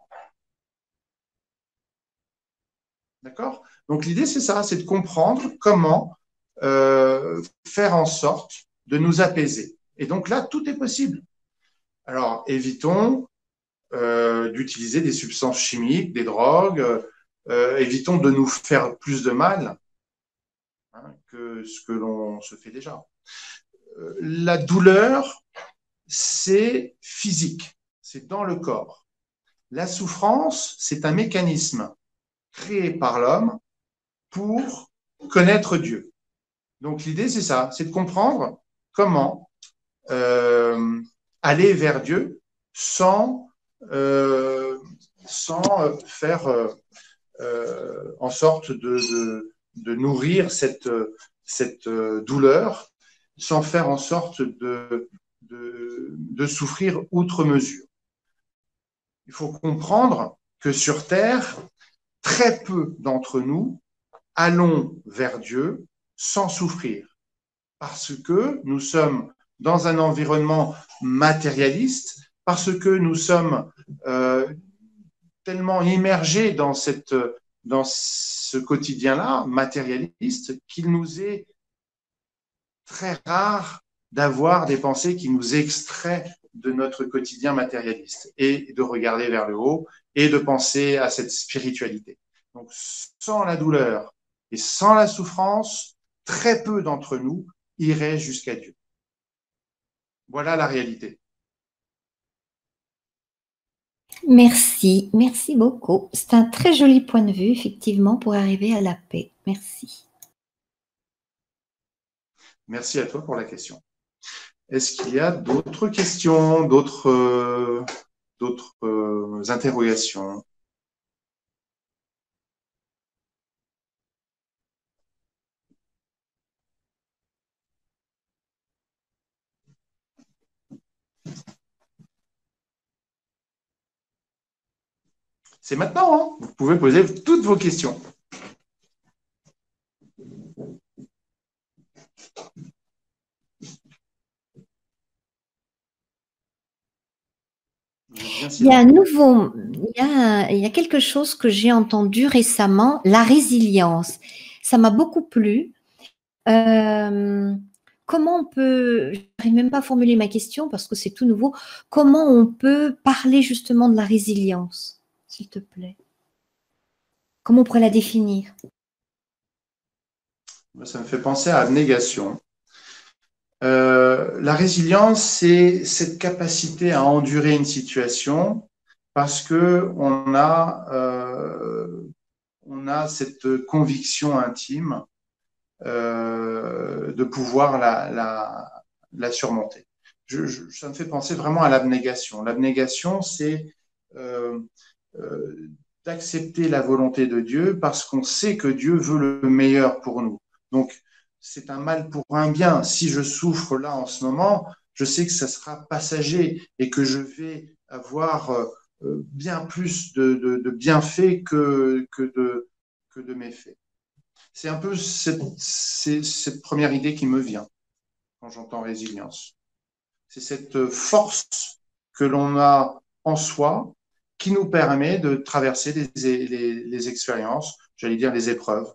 D'accord? Donc l'idée, c'est ça, c'est de comprendre comment faire en sorte de nous apaiser. Et donc là, tout est possible. Alors, évitons d'utiliser des substances chimiques, des drogues, évitons de nous faire plus de mal, hein, que ce que l'on se fait déjà. La douleur, c'est physique, c'est dans le corps. La souffrance, c'est un mécanisme créé par l'homme pour connaître Dieu. Donc l'idée, c'est ça, c'est de comprendre comment aller vers Dieu sans faire en sorte de nourrir cette douleur, sans faire en sorte de souffrir outre mesure. Il faut comprendre que sur Terre, très peu d'entre nous allons vers Dieu sans souffrir, parce que nous sommes dans un environnement matérialiste, parce que nous sommes tellement immergés dans ce quotidien-là, matérialiste, qu'il nous est très rare d'avoir des pensées qui nous extraient de notre quotidien matérialiste et de regarder vers le haut et de penser à cette spiritualité. Donc, sans la douleur et sans la souffrance, très peu d'entre nous iraient jusqu'à Dieu. Voilà la réalité. Merci, merci beaucoup. C'est un très joli point de vue, effectivement, pour arriver à la paix. Merci. Merci à toi pour la question. Est-ce qu'il y a d'autres questions, d'autres interrogations? C'est maintenant, hein. Vous pouvez poser toutes vos questions. Il y a il y a quelque chose que j'ai entendu récemment, la résilience. Ça m'a beaucoup plu. Comment on peut, je n'arrive même pas à formuler ma question parce que c'est tout nouveau, comment on peut parler justement de la résilience, s'il te plaît? Comment on pourrait la définir? Ça me fait penser à abnégation. La résilience, c'est cette capacité à endurer une situation parce que on a cette conviction intime de pouvoir la surmonter. Ça me fait penser vraiment à l'abnégation. L'abnégation, c'est d'accepter la volonté de Dieu parce qu'on sait que Dieu veut le meilleur pour nous. Donc, c'est un mal pour un bien. Si je souffre là en ce moment, je sais que ça sera passager et que je vais avoir bien plus de bienfaits que de méfaits. C'est un peu cette première idée qui me vient quand j'entends résilience. C'est cette force que l'on a en soi qui nous permet de traverser les expériences, j'allais dire les épreuves.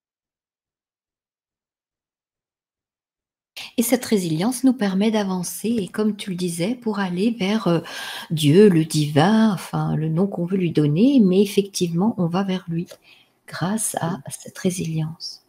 Et cette résilience nous permet d'avancer, et comme tu le disais, pour aller vers Dieu, le divin, enfin le nom qu'on veut lui donner, mais effectivement, on va vers lui grâce à cette résilience.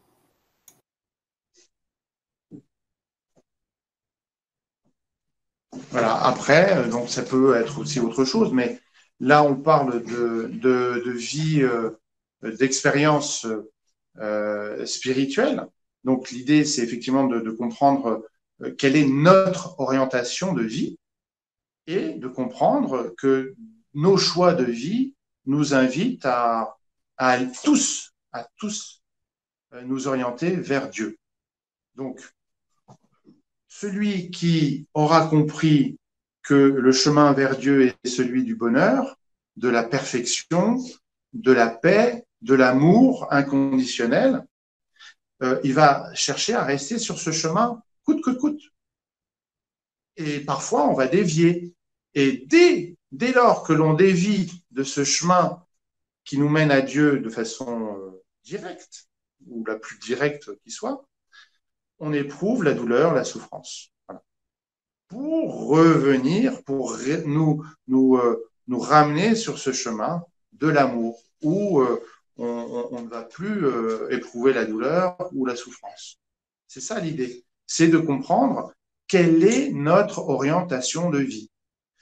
Voilà. Après, donc ça peut être aussi autre chose, mais là, on parle de vie, d'expérience spirituelle. Donc, l'idée, c'est effectivement de comprendre quelle est notre orientation de vie et de comprendre que nos choix de vie nous invitent à tous nous orienter vers Dieu. Donc, celui qui aura compris que le chemin vers Dieu est celui du bonheur, de la perfection, de la paix, de l'amour inconditionnel, il va chercher à rester sur ce chemin coûte que coûte. Et parfois, on va dévier. Et dès lors que l'on dévie de ce chemin qui nous mène à Dieu de façon directe, ou la plus directe qui soit, on éprouve la douleur, la souffrance. Voilà. Pour revenir, pour nous ramener sur ce chemin de l'amour, où on ne va plus éprouver la douleur ou la souffrance. C'est ça l'idée, c'est de comprendre quelle est notre orientation de vie.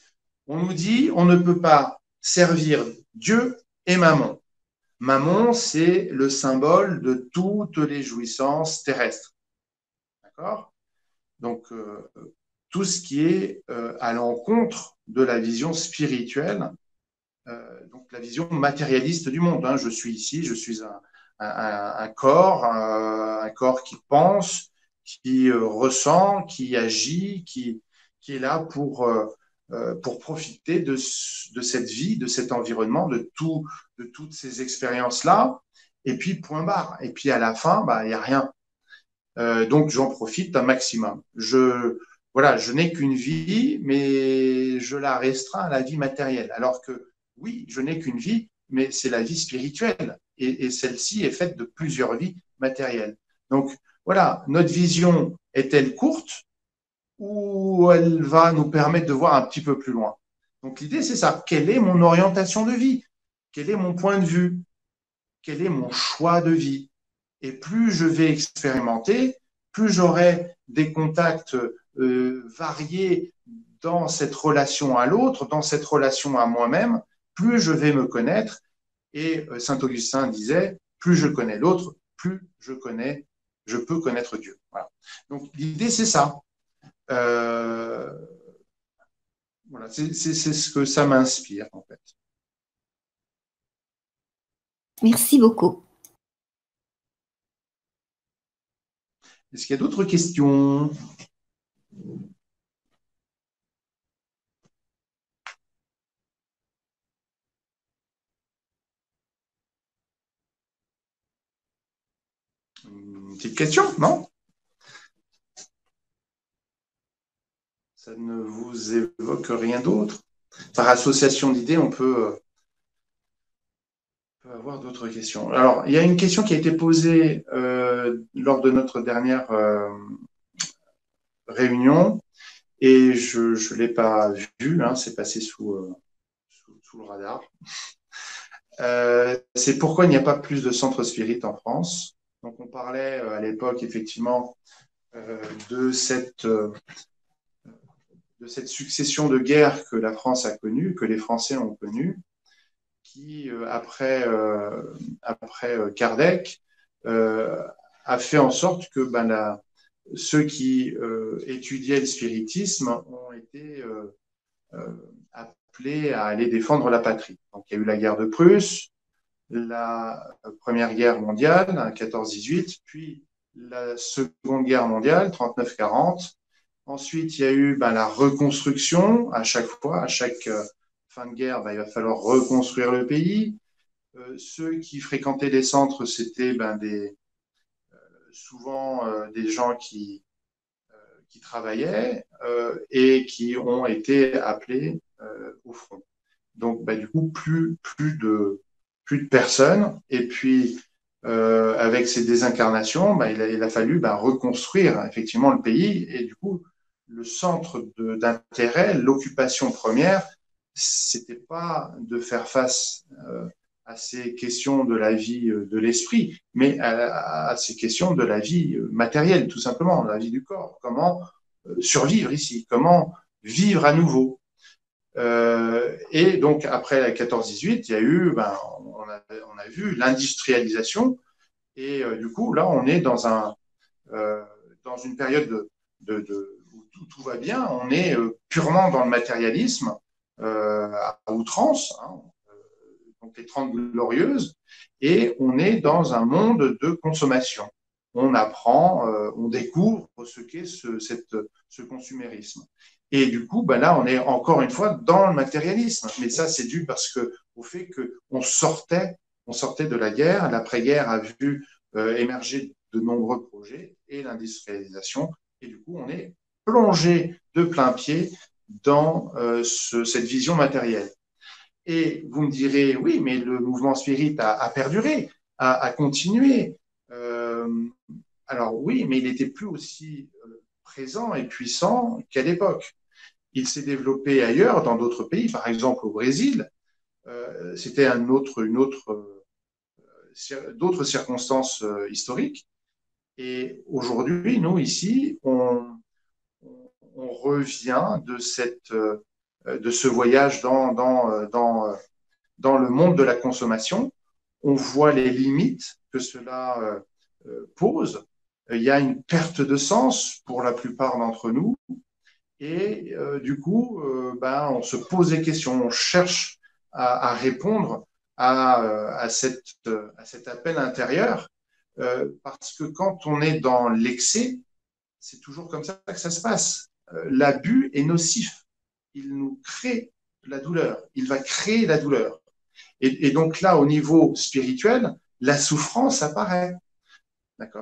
On nous dit on ne peut pas servir Dieu et Mammon. Mammon, c'est le symbole de toutes les jouissances terrestres. D'accord? Donc, tout ce qui est à l'encontre de la vision spirituelle, donc la vision matérialiste du monde. Hein. Je suis ici, je suis un corps qui pense, qui ressent, qui agit, qui est là pour profiter de cette vie, de cet environnement, de toutes ces expériences-là. Et puis, point barre. Et puis, à la fin, bah, il n'y a rien. Donc, j'en profite un maximum. Voilà, je n'ai qu'une vie, mais je la restreins à la vie matérielle. Alors que, oui, je n'ai qu'une vie, mais c'est la vie spirituelle. Et celle-ci est faite de plusieurs vies matérielles. Donc, voilà, notre vision est-elle courte ou elle va nous permettre de voir un petit peu plus loin? Donc, l'idée, c'est ça. Quelle est mon orientation de vie? Quel est mon point de vue? Quel est mon choix de vie? Et plus je vais expérimenter, plus j'aurai des contacts variés dans cette relation à l'autre, dans cette relation à moi-même, plus je vais me connaître. Et saint Augustin disait, plus je connais l'autre, plus je peux connaître Dieu. Voilà. Donc l'idée, c'est ça. Voilà, c'est ce que ça m'inspire, en fait. Merci beaucoup. Est-ce qu'il y a d'autres questions? Une petite question, non? Ça ne vous évoque rien d'autre? Par association d'idées, on peut avoir d'autres questions. Alors, il y a une question qui a été posée lors de notre dernière réunion et je ne l'ai pas vue, hein, c'est passé sous le radar. C'est pourquoi il n'y a pas plus de centres spirites en France. Donc, on parlait à l'époque, effectivement, de cette succession de guerres que la France a connue, que les Français ont connue, qui, après Kardec, a fait en sorte que ceux qui étudiaient le spiritisme ont été appelés à aller défendre la patrie. Donc, il y a eu la guerre de Prusse, la Première Guerre mondiale, 14-18, puis la Seconde Guerre mondiale, 39-40. Ensuite, il y a eu la reconstruction. À chaque fois, à chaque fin de guerre, il va falloir reconstruire le pays. Ceux qui fréquentaient les centres, c'était souvent des gens qui travaillaient et qui ont été appelés au front. Donc, du coup, plus de personnes. Et puis, avec ces désincarnations, il a fallu reconstruire effectivement le pays. Et du coup, le centre d'intérêt, l'occupation première, c'était pas de faire face à ces questions de la vie de l'esprit, mais à ces questions de la vie matérielle, tout simplement, la vie du corps. Comment survivre ici? Comment vivre à nouveau? Et donc, après la 14-18, il y a eu, on a vu l'industrialisation. Et du coup, là, on est dans une période où tout va bien. On est purement dans le matérialisme à outrance, hein, donc les 30 glorieuses, et on est dans un monde de consommation. On apprend, on découvre ce qu'est ce consumérisme. Et du coup, là, on est encore une fois dans le matérialisme. Mais ça, c'est dû au fait qu'on sortait de la guerre. L'après-guerre a vu émerger de nombreux projets et l'industrialisation. Et du coup, on est plongé de plein pied dans cette vision matérielle. Et vous me direz, oui, mais le mouvement spirit a perduré, a continué. Alors oui, mais il n'était plus aussi présent et puissant qu'à l'époque. Il s'est développé ailleurs, dans d'autres pays, par exemple au Brésil. C'était d'autres circonstances historiques. Et aujourd'hui, nous, ici, on revient de cette de ce voyage dans le monde de la consommation. On voit les limites que cela pose. Il y a une perte de sens pour la plupart d'entre nous. Et du coup, on se pose des questions, on cherche à répondre à cet appel intérieur, parce que quand on est dans l'excès, c'est toujours comme ça que ça se passe. L'abus est nocif. Il nous crée la douleur. Il va créer la douleur. Et donc là, au niveau spirituel, la souffrance apparaît. D'accord ?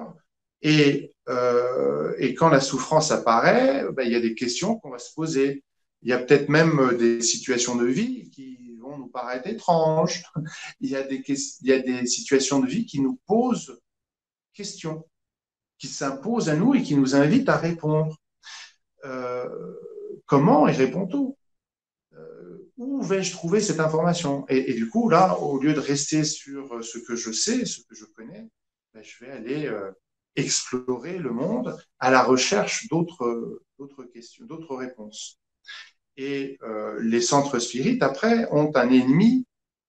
Et quand la souffrance apparaît, il y a des questions qu'on va se poser. Il y a peut-être même des situations de vie qui vont nous paraître étranges. Il y a des situations de vie qui nous posent questions, qui s'imposent à nous et qui nous invitent à répondre. Comment y répond-on ? Où vais-je trouver cette information ? Et du coup, là, au lieu de rester sur ce que je sais, ce que je connais, je vais aller explorer le monde à la recherche d'autres questions, d'autres réponses. Et les centres spirites, après, ont un ennemi,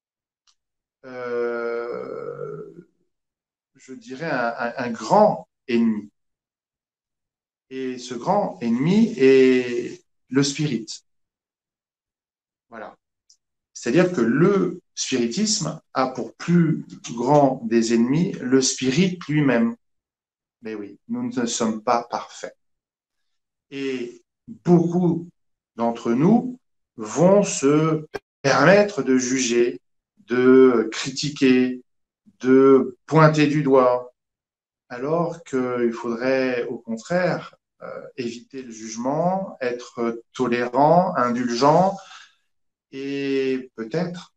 je dirais un grand ennemi. Et ce grand ennemi est le spirit. Voilà. C'est-à-dire que le spiritisme a pour plus grand des ennemis le spirit lui-même. Mais oui, nous ne sommes pas parfaits. Et beaucoup d'entre nous vont se permettre de juger, de critiquer, de pointer du doigt, alors qu'il faudrait au contraire éviter le jugement, être tolérant, indulgent et peut-être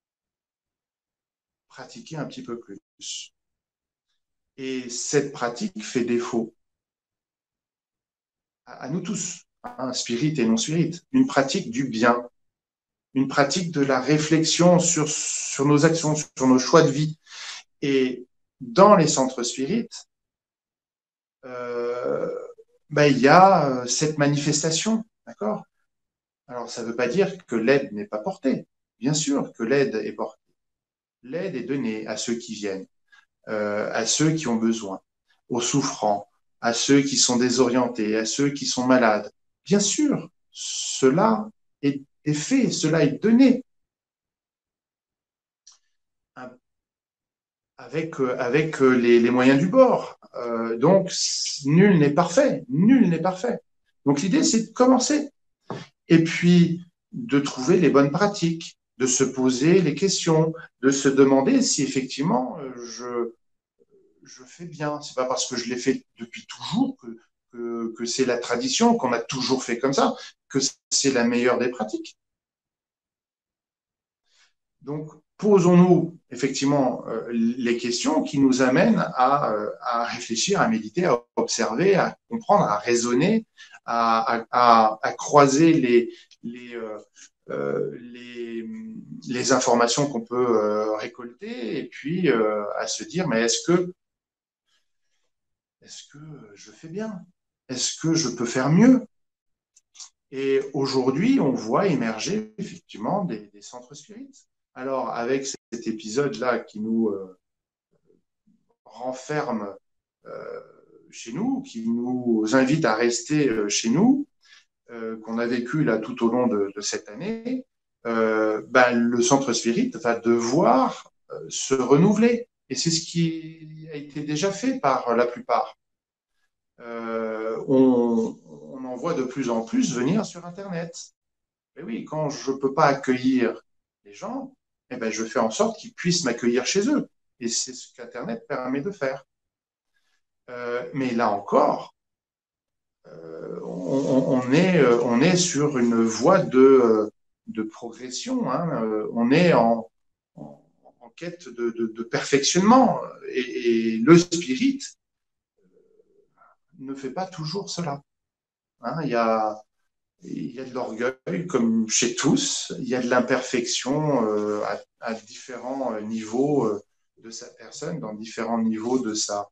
pratiquer un petit peu plus. Et cette pratique fait défaut à nous tous, spirit et non spirit, une pratique du bien, une pratique de la réflexion sur nos actions, sur nos choix de vie. Et dans les centres spirites, il y a cette manifestation, d'accord ? Alors, ça ne veut pas dire que l'aide n'est pas portée. Bien sûr que l'aide est portée. L'aide est donnée à ceux qui viennent, à ceux qui ont besoin, aux souffrants, à ceux qui sont désorientés, à ceux qui sont malades. Bien sûr, cela est fait, cela est donné. Avec les moyens du bord. Donc, nul n'est parfait. Nul n'est parfait. Donc, l'idée, c'est de commencer. Et puis, de trouver les bonnes pratiques, de se poser les questions, de se demander si effectivement je fais bien. C'est pas parce que je l'ai fait depuis toujours que c'est la tradition, qu'on a toujours fait comme ça, que c'est la meilleure des pratiques. Donc, posons-nous effectivement les questions qui nous amènent à réfléchir, à méditer, à observer, à comprendre, à raisonner, à croiser les informations qu'on peut récolter et puis à se dire, mais est-ce que je fais bien ? Est-ce que je peux faire mieux ? Et aujourd'hui, on voit émerger effectivement des centres spirites. Alors, avec cet épisode-là qui nous renferme chez nous, qui nous invite à rester chez nous, qu'on a vécu là tout au long de cette année, le centre spirit va devoir se renouveler. Et c'est ce qui a été déjà fait par la plupart. On en voit de plus en plus venir sur Internet. Et oui, quand je ne peux pas accueillir les gens, je fais en sorte qu'ils puissent m'accueillir chez eux. Et c'est ce qu'Internet permet de faire. Mais là encore, on est sur une voie de progression. Hein. On est en quête de perfectionnement. Et le spirit ne fait pas toujours cela. Hein. Il y a de l'orgueil, comme chez tous. Il y a de l'imperfection à différents niveaux de sa personne, dans différents niveaux de sa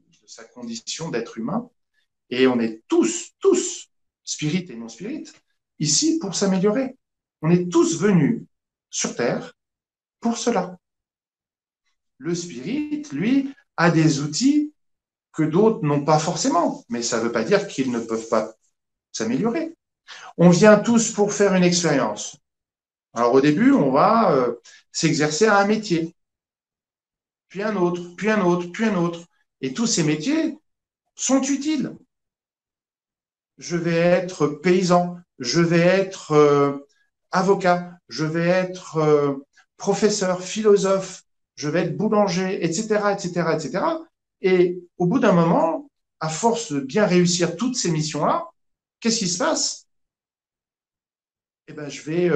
condition d'être humain. Et on est tous, spirit et non spirit, ici pour s'améliorer. On est tous venus sur Terre pour cela. Le spirit, lui, a des outils que d'autres n'ont pas forcément, mais ça ne veut pas dire qu'ils ne peuvent pas s'améliorer. On vient tous pour faire une expérience. Alors au début, on va s'exercer à un métier, puis un autre, puis un autre, puis un autre. Et tous ces métiers sont utiles. Je vais être paysan, je vais être avocat, je vais être professeur, philosophe, je vais être boulanger, etc., etc., etc. Et au bout d'un moment, à force de bien réussir toutes ces missions-là, qu'est-ce qui se passe? Eh ben, je vais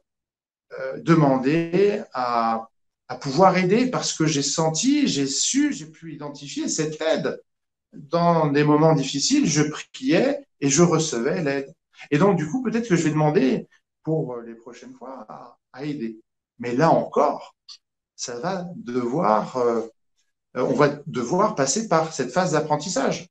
demander à pouvoir aider parce que j'ai senti, j'ai su, j'ai pu identifier cette aide. Dans des moments difficiles, je priais et je recevais l'aide. Et donc, du coup, peut-être que je vais demander pour les prochaines fois à aider. Mais là encore, ça va devoir, on va devoir passer par cette phase d'apprentissage.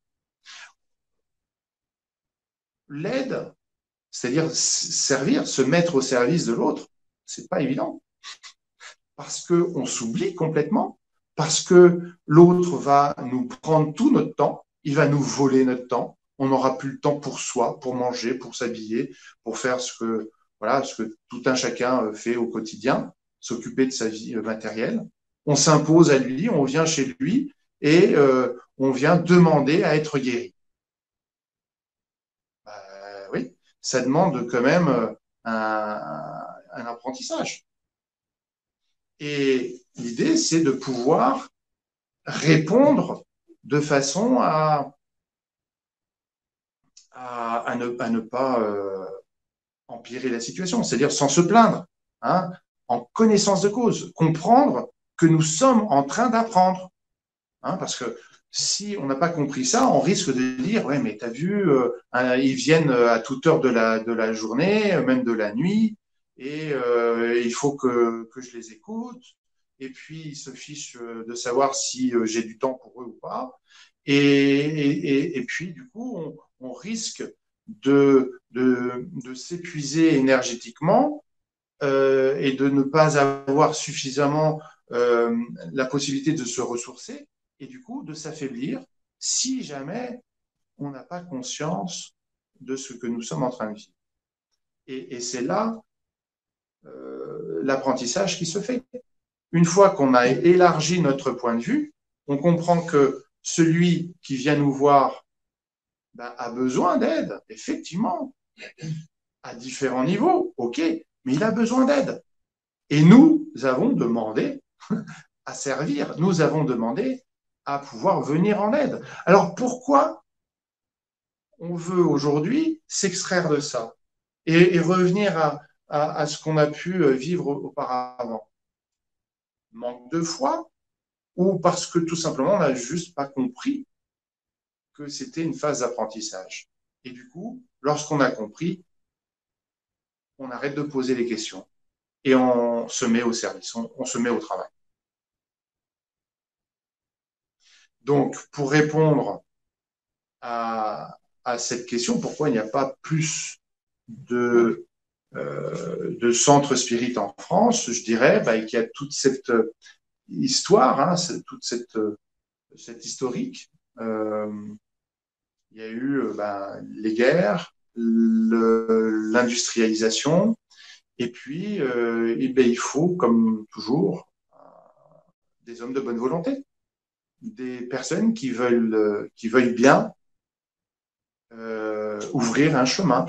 L'aide, c'est-à-dire servir, se mettre au service de l'autre, c'est pas évident. Parce qu'on s'oublie complètement, parce que l'autre va nous prendre tout notre temps, il va nous voler notre temps, on n'aura plus le temps pour soi, pour manger, pour s'habiller, pour faire voilà, ce que tout un chacun fait au quotidien, s'occuper de sa vie matérielle. On s'impose à lui, on vient chez lui et on vient demander à être guéri. Oui, ça demande quand même un apprentissage. Et l'idée, c'est de pouvoir répondre de façon à ne pas empirer la situation, c'est-à-dire sans se plaindre, hein, en connaissance de cause, comprendre que nous sommes en train d'apprendre. Hein, parce que si on n'a pas compris ça, on risque de dire, ouais, mais t'as vu, ils viennent à toute heure de la journée, même de la nuit, et il faut que je les écoute. Et puis, ils se fichent de savoir si j'ai du temps pour eux ou pas. Et puis, du coup, on risque de s'épuiser énergétiquement et de ne pas avoir suffisamment la possibilité de se ressourcer et du coup de s'affaiblir si jamais on n'a pas conscience de ce que nous sommes en train de vivre. Et c'est là l'apprentissage qui se fait. Une fois qu'on a élargi notre point de vue, on comprend que celui qui vient nous voir a besoin d'aide, effectivement, à différents niveaux, ok, mais il a besoin d'aide. Et nous avons demandé à servir, nous avons demandé à pouvoir venir en aide. Alors pourquoi on veut aujourd'hui s'extraire de ça et revenir à ce qu'on a pu vivre auparavant? Manque de foi ou parce que tout simplement on n'a juste pas compris que c'était une phase d'apprentissage. Et du coup, lorsqu'on a compris, on arrête de poser les questions et on se met au service, on se met au travail. Donc, pour répondre à cette question, pourquoi il n'y a pas plus de centres spirites en France, je dirais qu'il y a toute cette histoire, hein, toute cette historique. Il y a eu les guerres, l'industrialisation, et puis il faut, comme toujours, des hommes de bonne volonté, des personnes qui veulent bien ouvrir un chemin,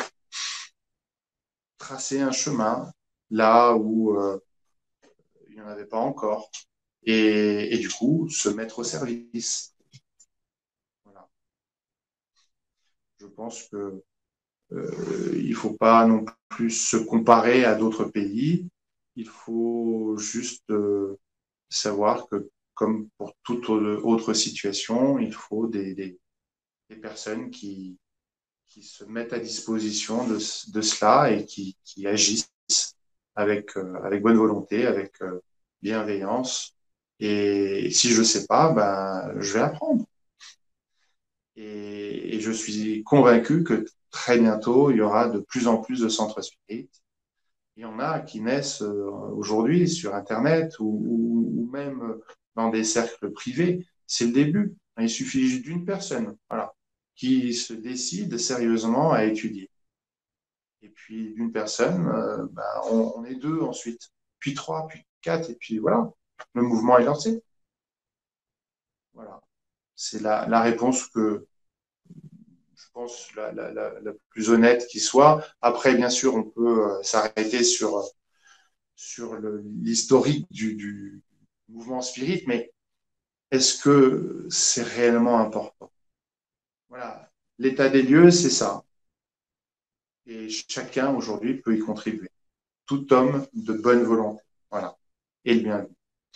tracer un chemin là où il n'y en avait pas encore, et du coup se mettre au service. Voilà. Je pense que il ne faut pas non plus se comparer à d'autres pays. Il faut juste savoir que, comme pour toute autre situation, il faut des personnes qui se mettent à disposition de cela et qui agissent avec bonne volonté, avec bienveillance. Et si je ne sais pas, je vais apprendre. Et je suis convaincu que très bientôt, il y aura de plus en plus de centres spirites. Il y en a qui naissent aujourd'hui sur Internet ou même dans des cercles privés. C'est le début. Il suffit juste d'une personne, voilà, qui se décide sérieusement à étudier. Et puis d'une personne, on est deux ensuite, puis trois, puis quatre, et puis voilà, le mouvement est lancé. Voilà. C'est la réponse que je pense la plus honnête qui soit. Après, bien sûr, on peut s'arrêter sur l'historique du mouvement spirit, mais est-ce que c'est réellement important? Voilà. L'état des lieux, c'est ça. Et chacun aujourd'hui peut y contribuer. Tout homme de bonne volonté. Voilà. Et le bien.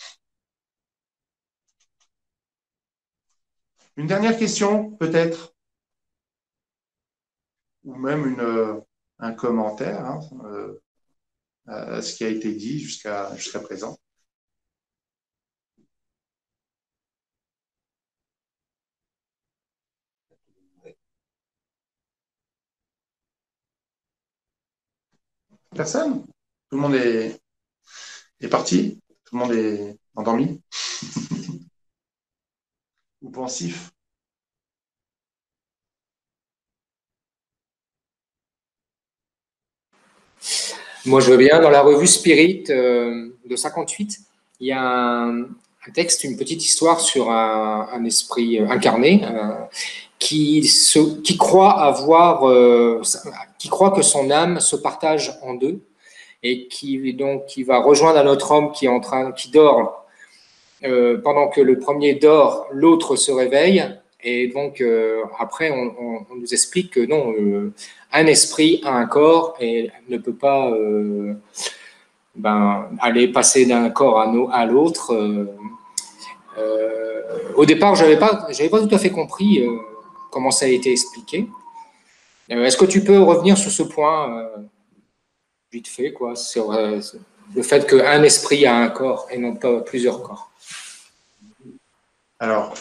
Une dernière question, peut-être, ou même un commentaire à ce qui a été dit jusqu'à présent. Personne? Tout le monde est parti? Tout le monde est endormi? Ou pensif? Moi, je veux bien. Dans la revue Spirit de 58, il y a un texte, une petite histoire sur un esprit incarné qui croit qui croit que son âme se partage en deux et qui va rejoindre un autre homme qui dort. Pendant que le premier dort, l'autre se réveille. Et donc, après, on nous explique que non, un esprit a un corps et ne peut pas aller passer d'un corps à l'autre. Au départ, j'avais pas tout à fait compris comment ça a été expliqué. Est-ce que tu peux revenir sur ce point vite fait, quoi, sur le fait qu'un esprit a un corps et non pas plusieurs corps? Alors,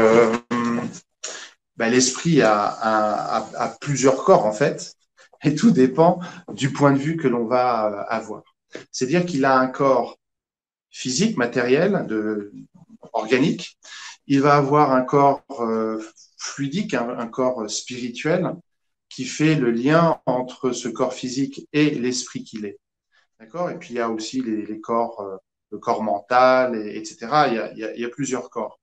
l'esprit a plusieurs corps, en fait, et tout dépend du point de vue que l'on va avoir. C'est-à-dire qu'il a un corps physique, matériel, organique. Il va avoir un corps fluidique, un corps spirituel, qui fait le lien entre ce corps physique et l'esprit qu'il est. D'accord? Et puis, il y a aussi les corps, le corps mental, etc. Il y a plusieurs corps.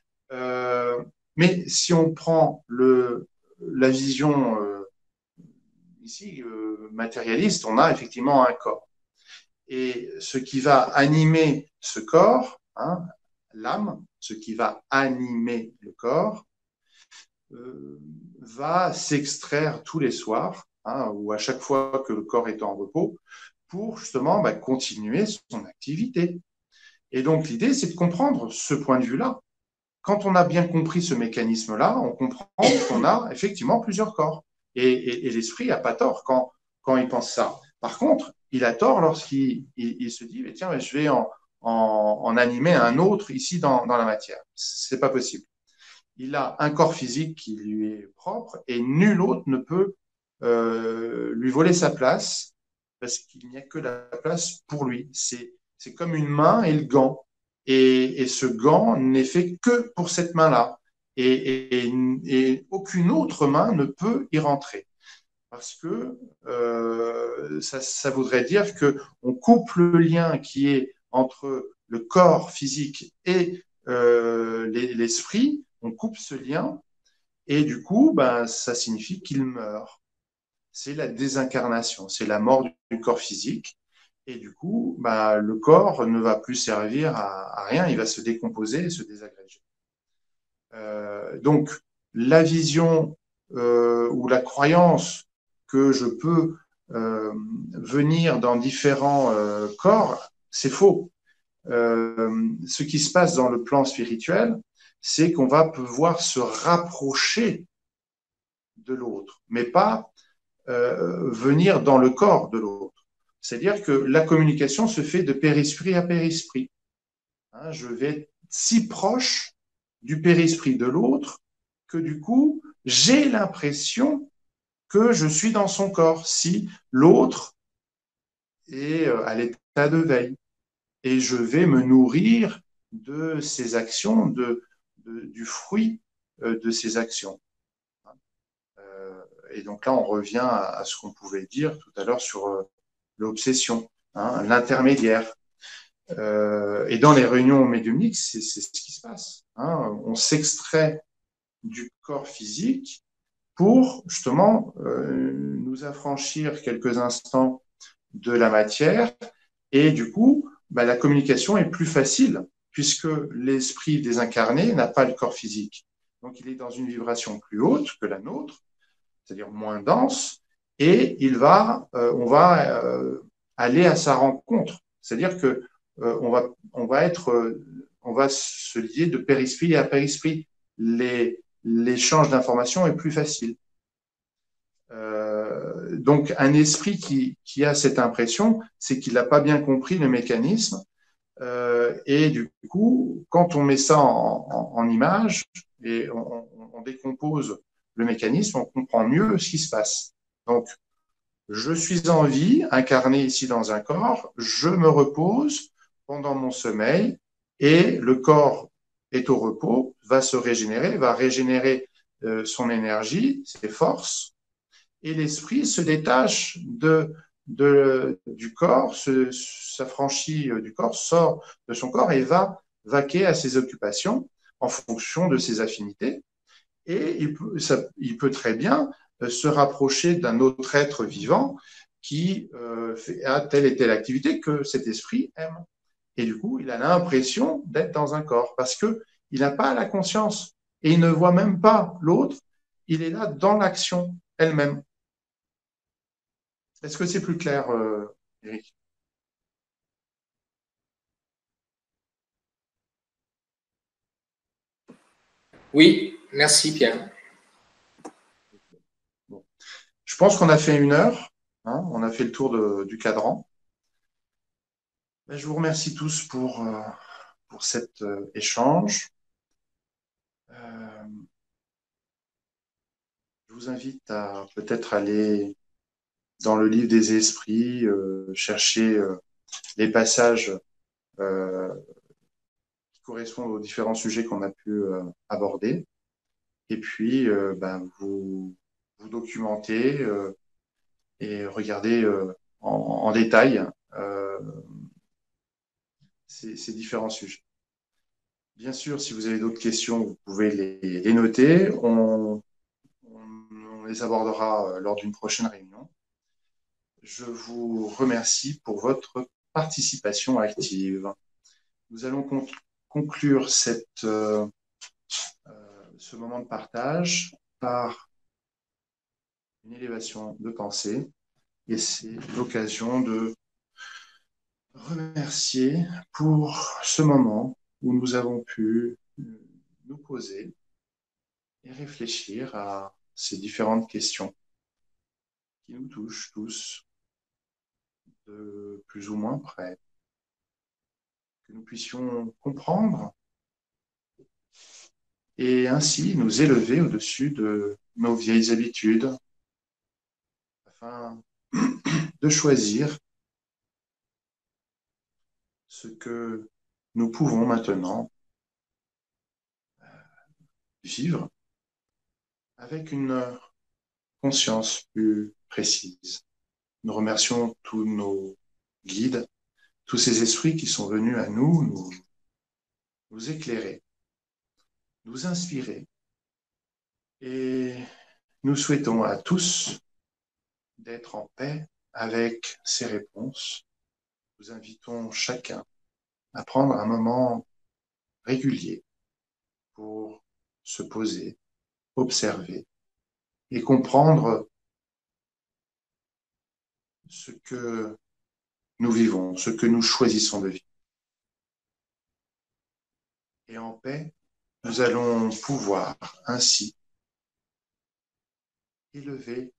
Mais si on prend la vision ici matérialiste, on a effectivement un corps. Et ce qui va animer ce corps, l'âme, ce qui va animer le corps, va s'extraire tous les soirs, ou à chaque fois que le corps est en repos, pour justement continuer son activité. Et donc l'idée, c'est de comprendre ce point de vue-là. Quand on a bien compris ce mécanisme-là, on comprend qu'on a effectivement plusieurs corps. Et l'esprit n'a pas tort quand il pense ça. Par contre, il a tort lorsqu'il se dit, tiens, je vais en animer un autre ici dans la matière. C'est pas possible. Il a un corps physique qui lui est propre et nul autre ne peut lui voler sa place parce qu'il n'y a que la place pour lui. C'est comme une main et le gant. Et ce gant n'est fait que pour cette main-là. Et aucune autre main ne peut y rentrer. Parce que ça voudrait dire qu'on coupe le lien qui est entre le corps physique et l'esprit, on coupe ce lien, et du coup, ça signifie qu'il meurt. C'est la désincarnation, c'est la mort du corps physique. Et du coup, le corps ne va plus servir à rien, il va se décomposer et se désagréger. Donc, la vision ou la croyance que je peux venir dans différents corps, c'est faux. Ce qui se passe dans le plan spirituel, c'est qu'on va pouvoir se rapprocher de l'autre, mais pas venir dans le corps de l'autre. C'est-à-dire que la communication se fait de périsprit à périsprit. Je vais être si proche du périsprit de l'autre que du coup, j'ai l'impression que je suis dans son corps, si l'autre est à l'état de veille. Et je vais me nourrir de ses actions, du fruit de ses actions. Et donc là, on revient à ce qu'on pouvait dire tout à l'heure sur l'obsession, hein, l'intermédiaire. Et dans les réunions médiumniques, c'est ce qui se passe. Hein. On s'extrait du corps physique pour justement nous affranchir quelques instants de la matière. Et du coup, la communication est plus facile puisque l'esprit désincarné n'a pas le corps physique. Donc, il est dans une vibration plus haute que la nôtre, c'est-à-dire moins dense, et on va aller à sa rencontre. C'est-à-dire que on va se lier de périsprit à périsprit. L'échange d'informations est plus facile. Donc, un esprit qui a cette impression, c'est qu'il n'a pas bien compris le mécanisme. Et du coup, quand on met ça en image et on décompose le mécanisme, on comprend mieux ce qui se passe. Donc, je suis en vie, incarné ici dans un corps, je me repose pendant mon sommeil et le corps est au repos, va se régénérer, va régénérer son énergie, ses forces, et l'esprit se détache du corps, s'affranchit du corps, sort de son corps et va vaquer à ses occupations en fonction de ses affinités. Et il peut très bien se rapprocher d'un autre être vivant qui a telle et telle activité que cet esprit aime. Et du coup, il a l'impression d'être dans un corps parce qu'il n'a pas la conscience et il ne voit même pas l'autre, il est là dans l'action elle-même. Est-ce que c'est plus clair, Eric? Oui, merci Pierre. Bon. Je pense qu'on a fait 1 heure, hein, on a fait le tour du cadran. Je vous remercie tous pour cet échange. Je vous invite à peut-être aller dans le livre des esprits, chercher les passages qui correspondent aux différents sujets qu'on a pu aborder. Et puis, vous documenter et regarder en détail ces différents sujets. Bien sûr, si vous avez d'autres questions, vous pouvez les noter. On les abordera lors d'une prochaine réunion. Je vous remercie pour votre participation active. Nous allons conclure ce moment de partage par une élévation de pensée. Et c'est l'occasion de remercier pour ce moment où nous avons pu nous poser et réfléchir à ces différentes questions qui nous touchent tous de plus ou moins près, que nous puissions comprendre et ainsi nous élever au-dessus de nos vieilles habitudes afin de choisir ce que nous pouvons maintenant vivre avec une conscience plus précise. Nous remercions tous nos guides, tous ces esprits qui sont venus à nous éclairer, nous inspirer. Et nous souhaitons à tous d'être en paix avec ces réponses. Nous invitons chacun à prendre un moment régulier pour se poser, observer et comprendre ce que nous vivons, ce que nous choisissons de vivre. Et en paix, nous allons pouvoir ainsi élever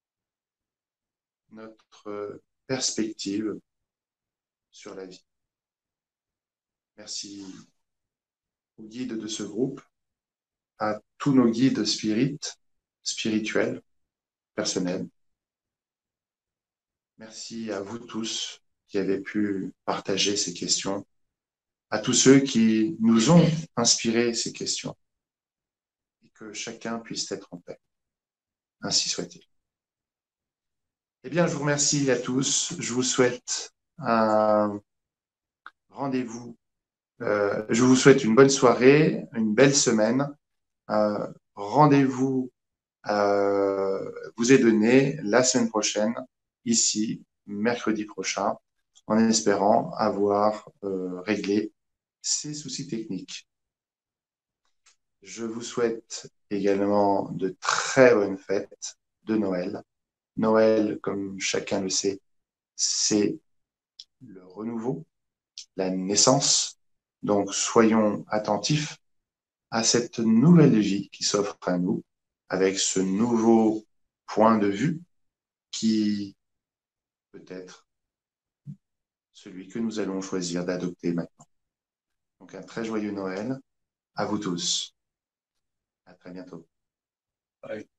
notre perspective sur la vie. Merci aux guides de ce groupe, à tous nos guides spirituels, personnel. Merci à vous tous qui avez pu partager ces questions, à tous ceux qui nous ont inspiré ces questions, et que chacun puisse être en paix. Ainsi soit-il. Eh bien, je vous remercie à tous. Je vous souhaite un rendez-vous. Je vous souhaite une bonne soirée, une belle semaine. Rendez-vous vous est donné la semaine prochaine, ici, mercredi prochain, en espérant avoir réglé ces soucis techniques. Je vous souhaite également de très bonnes fêtes de Noël. Noël, comme chacun le sait, c'est le renouveau, la naissance. Donc, soyons attentifs à cette nouvelle vie qui s'offre à nous, avec ce nouveau point de vue qui peut être celui que nous allons choisir d'adopter maintenant. Donc, un très joyeux Noël à vous tous. À très bientôt. Bye.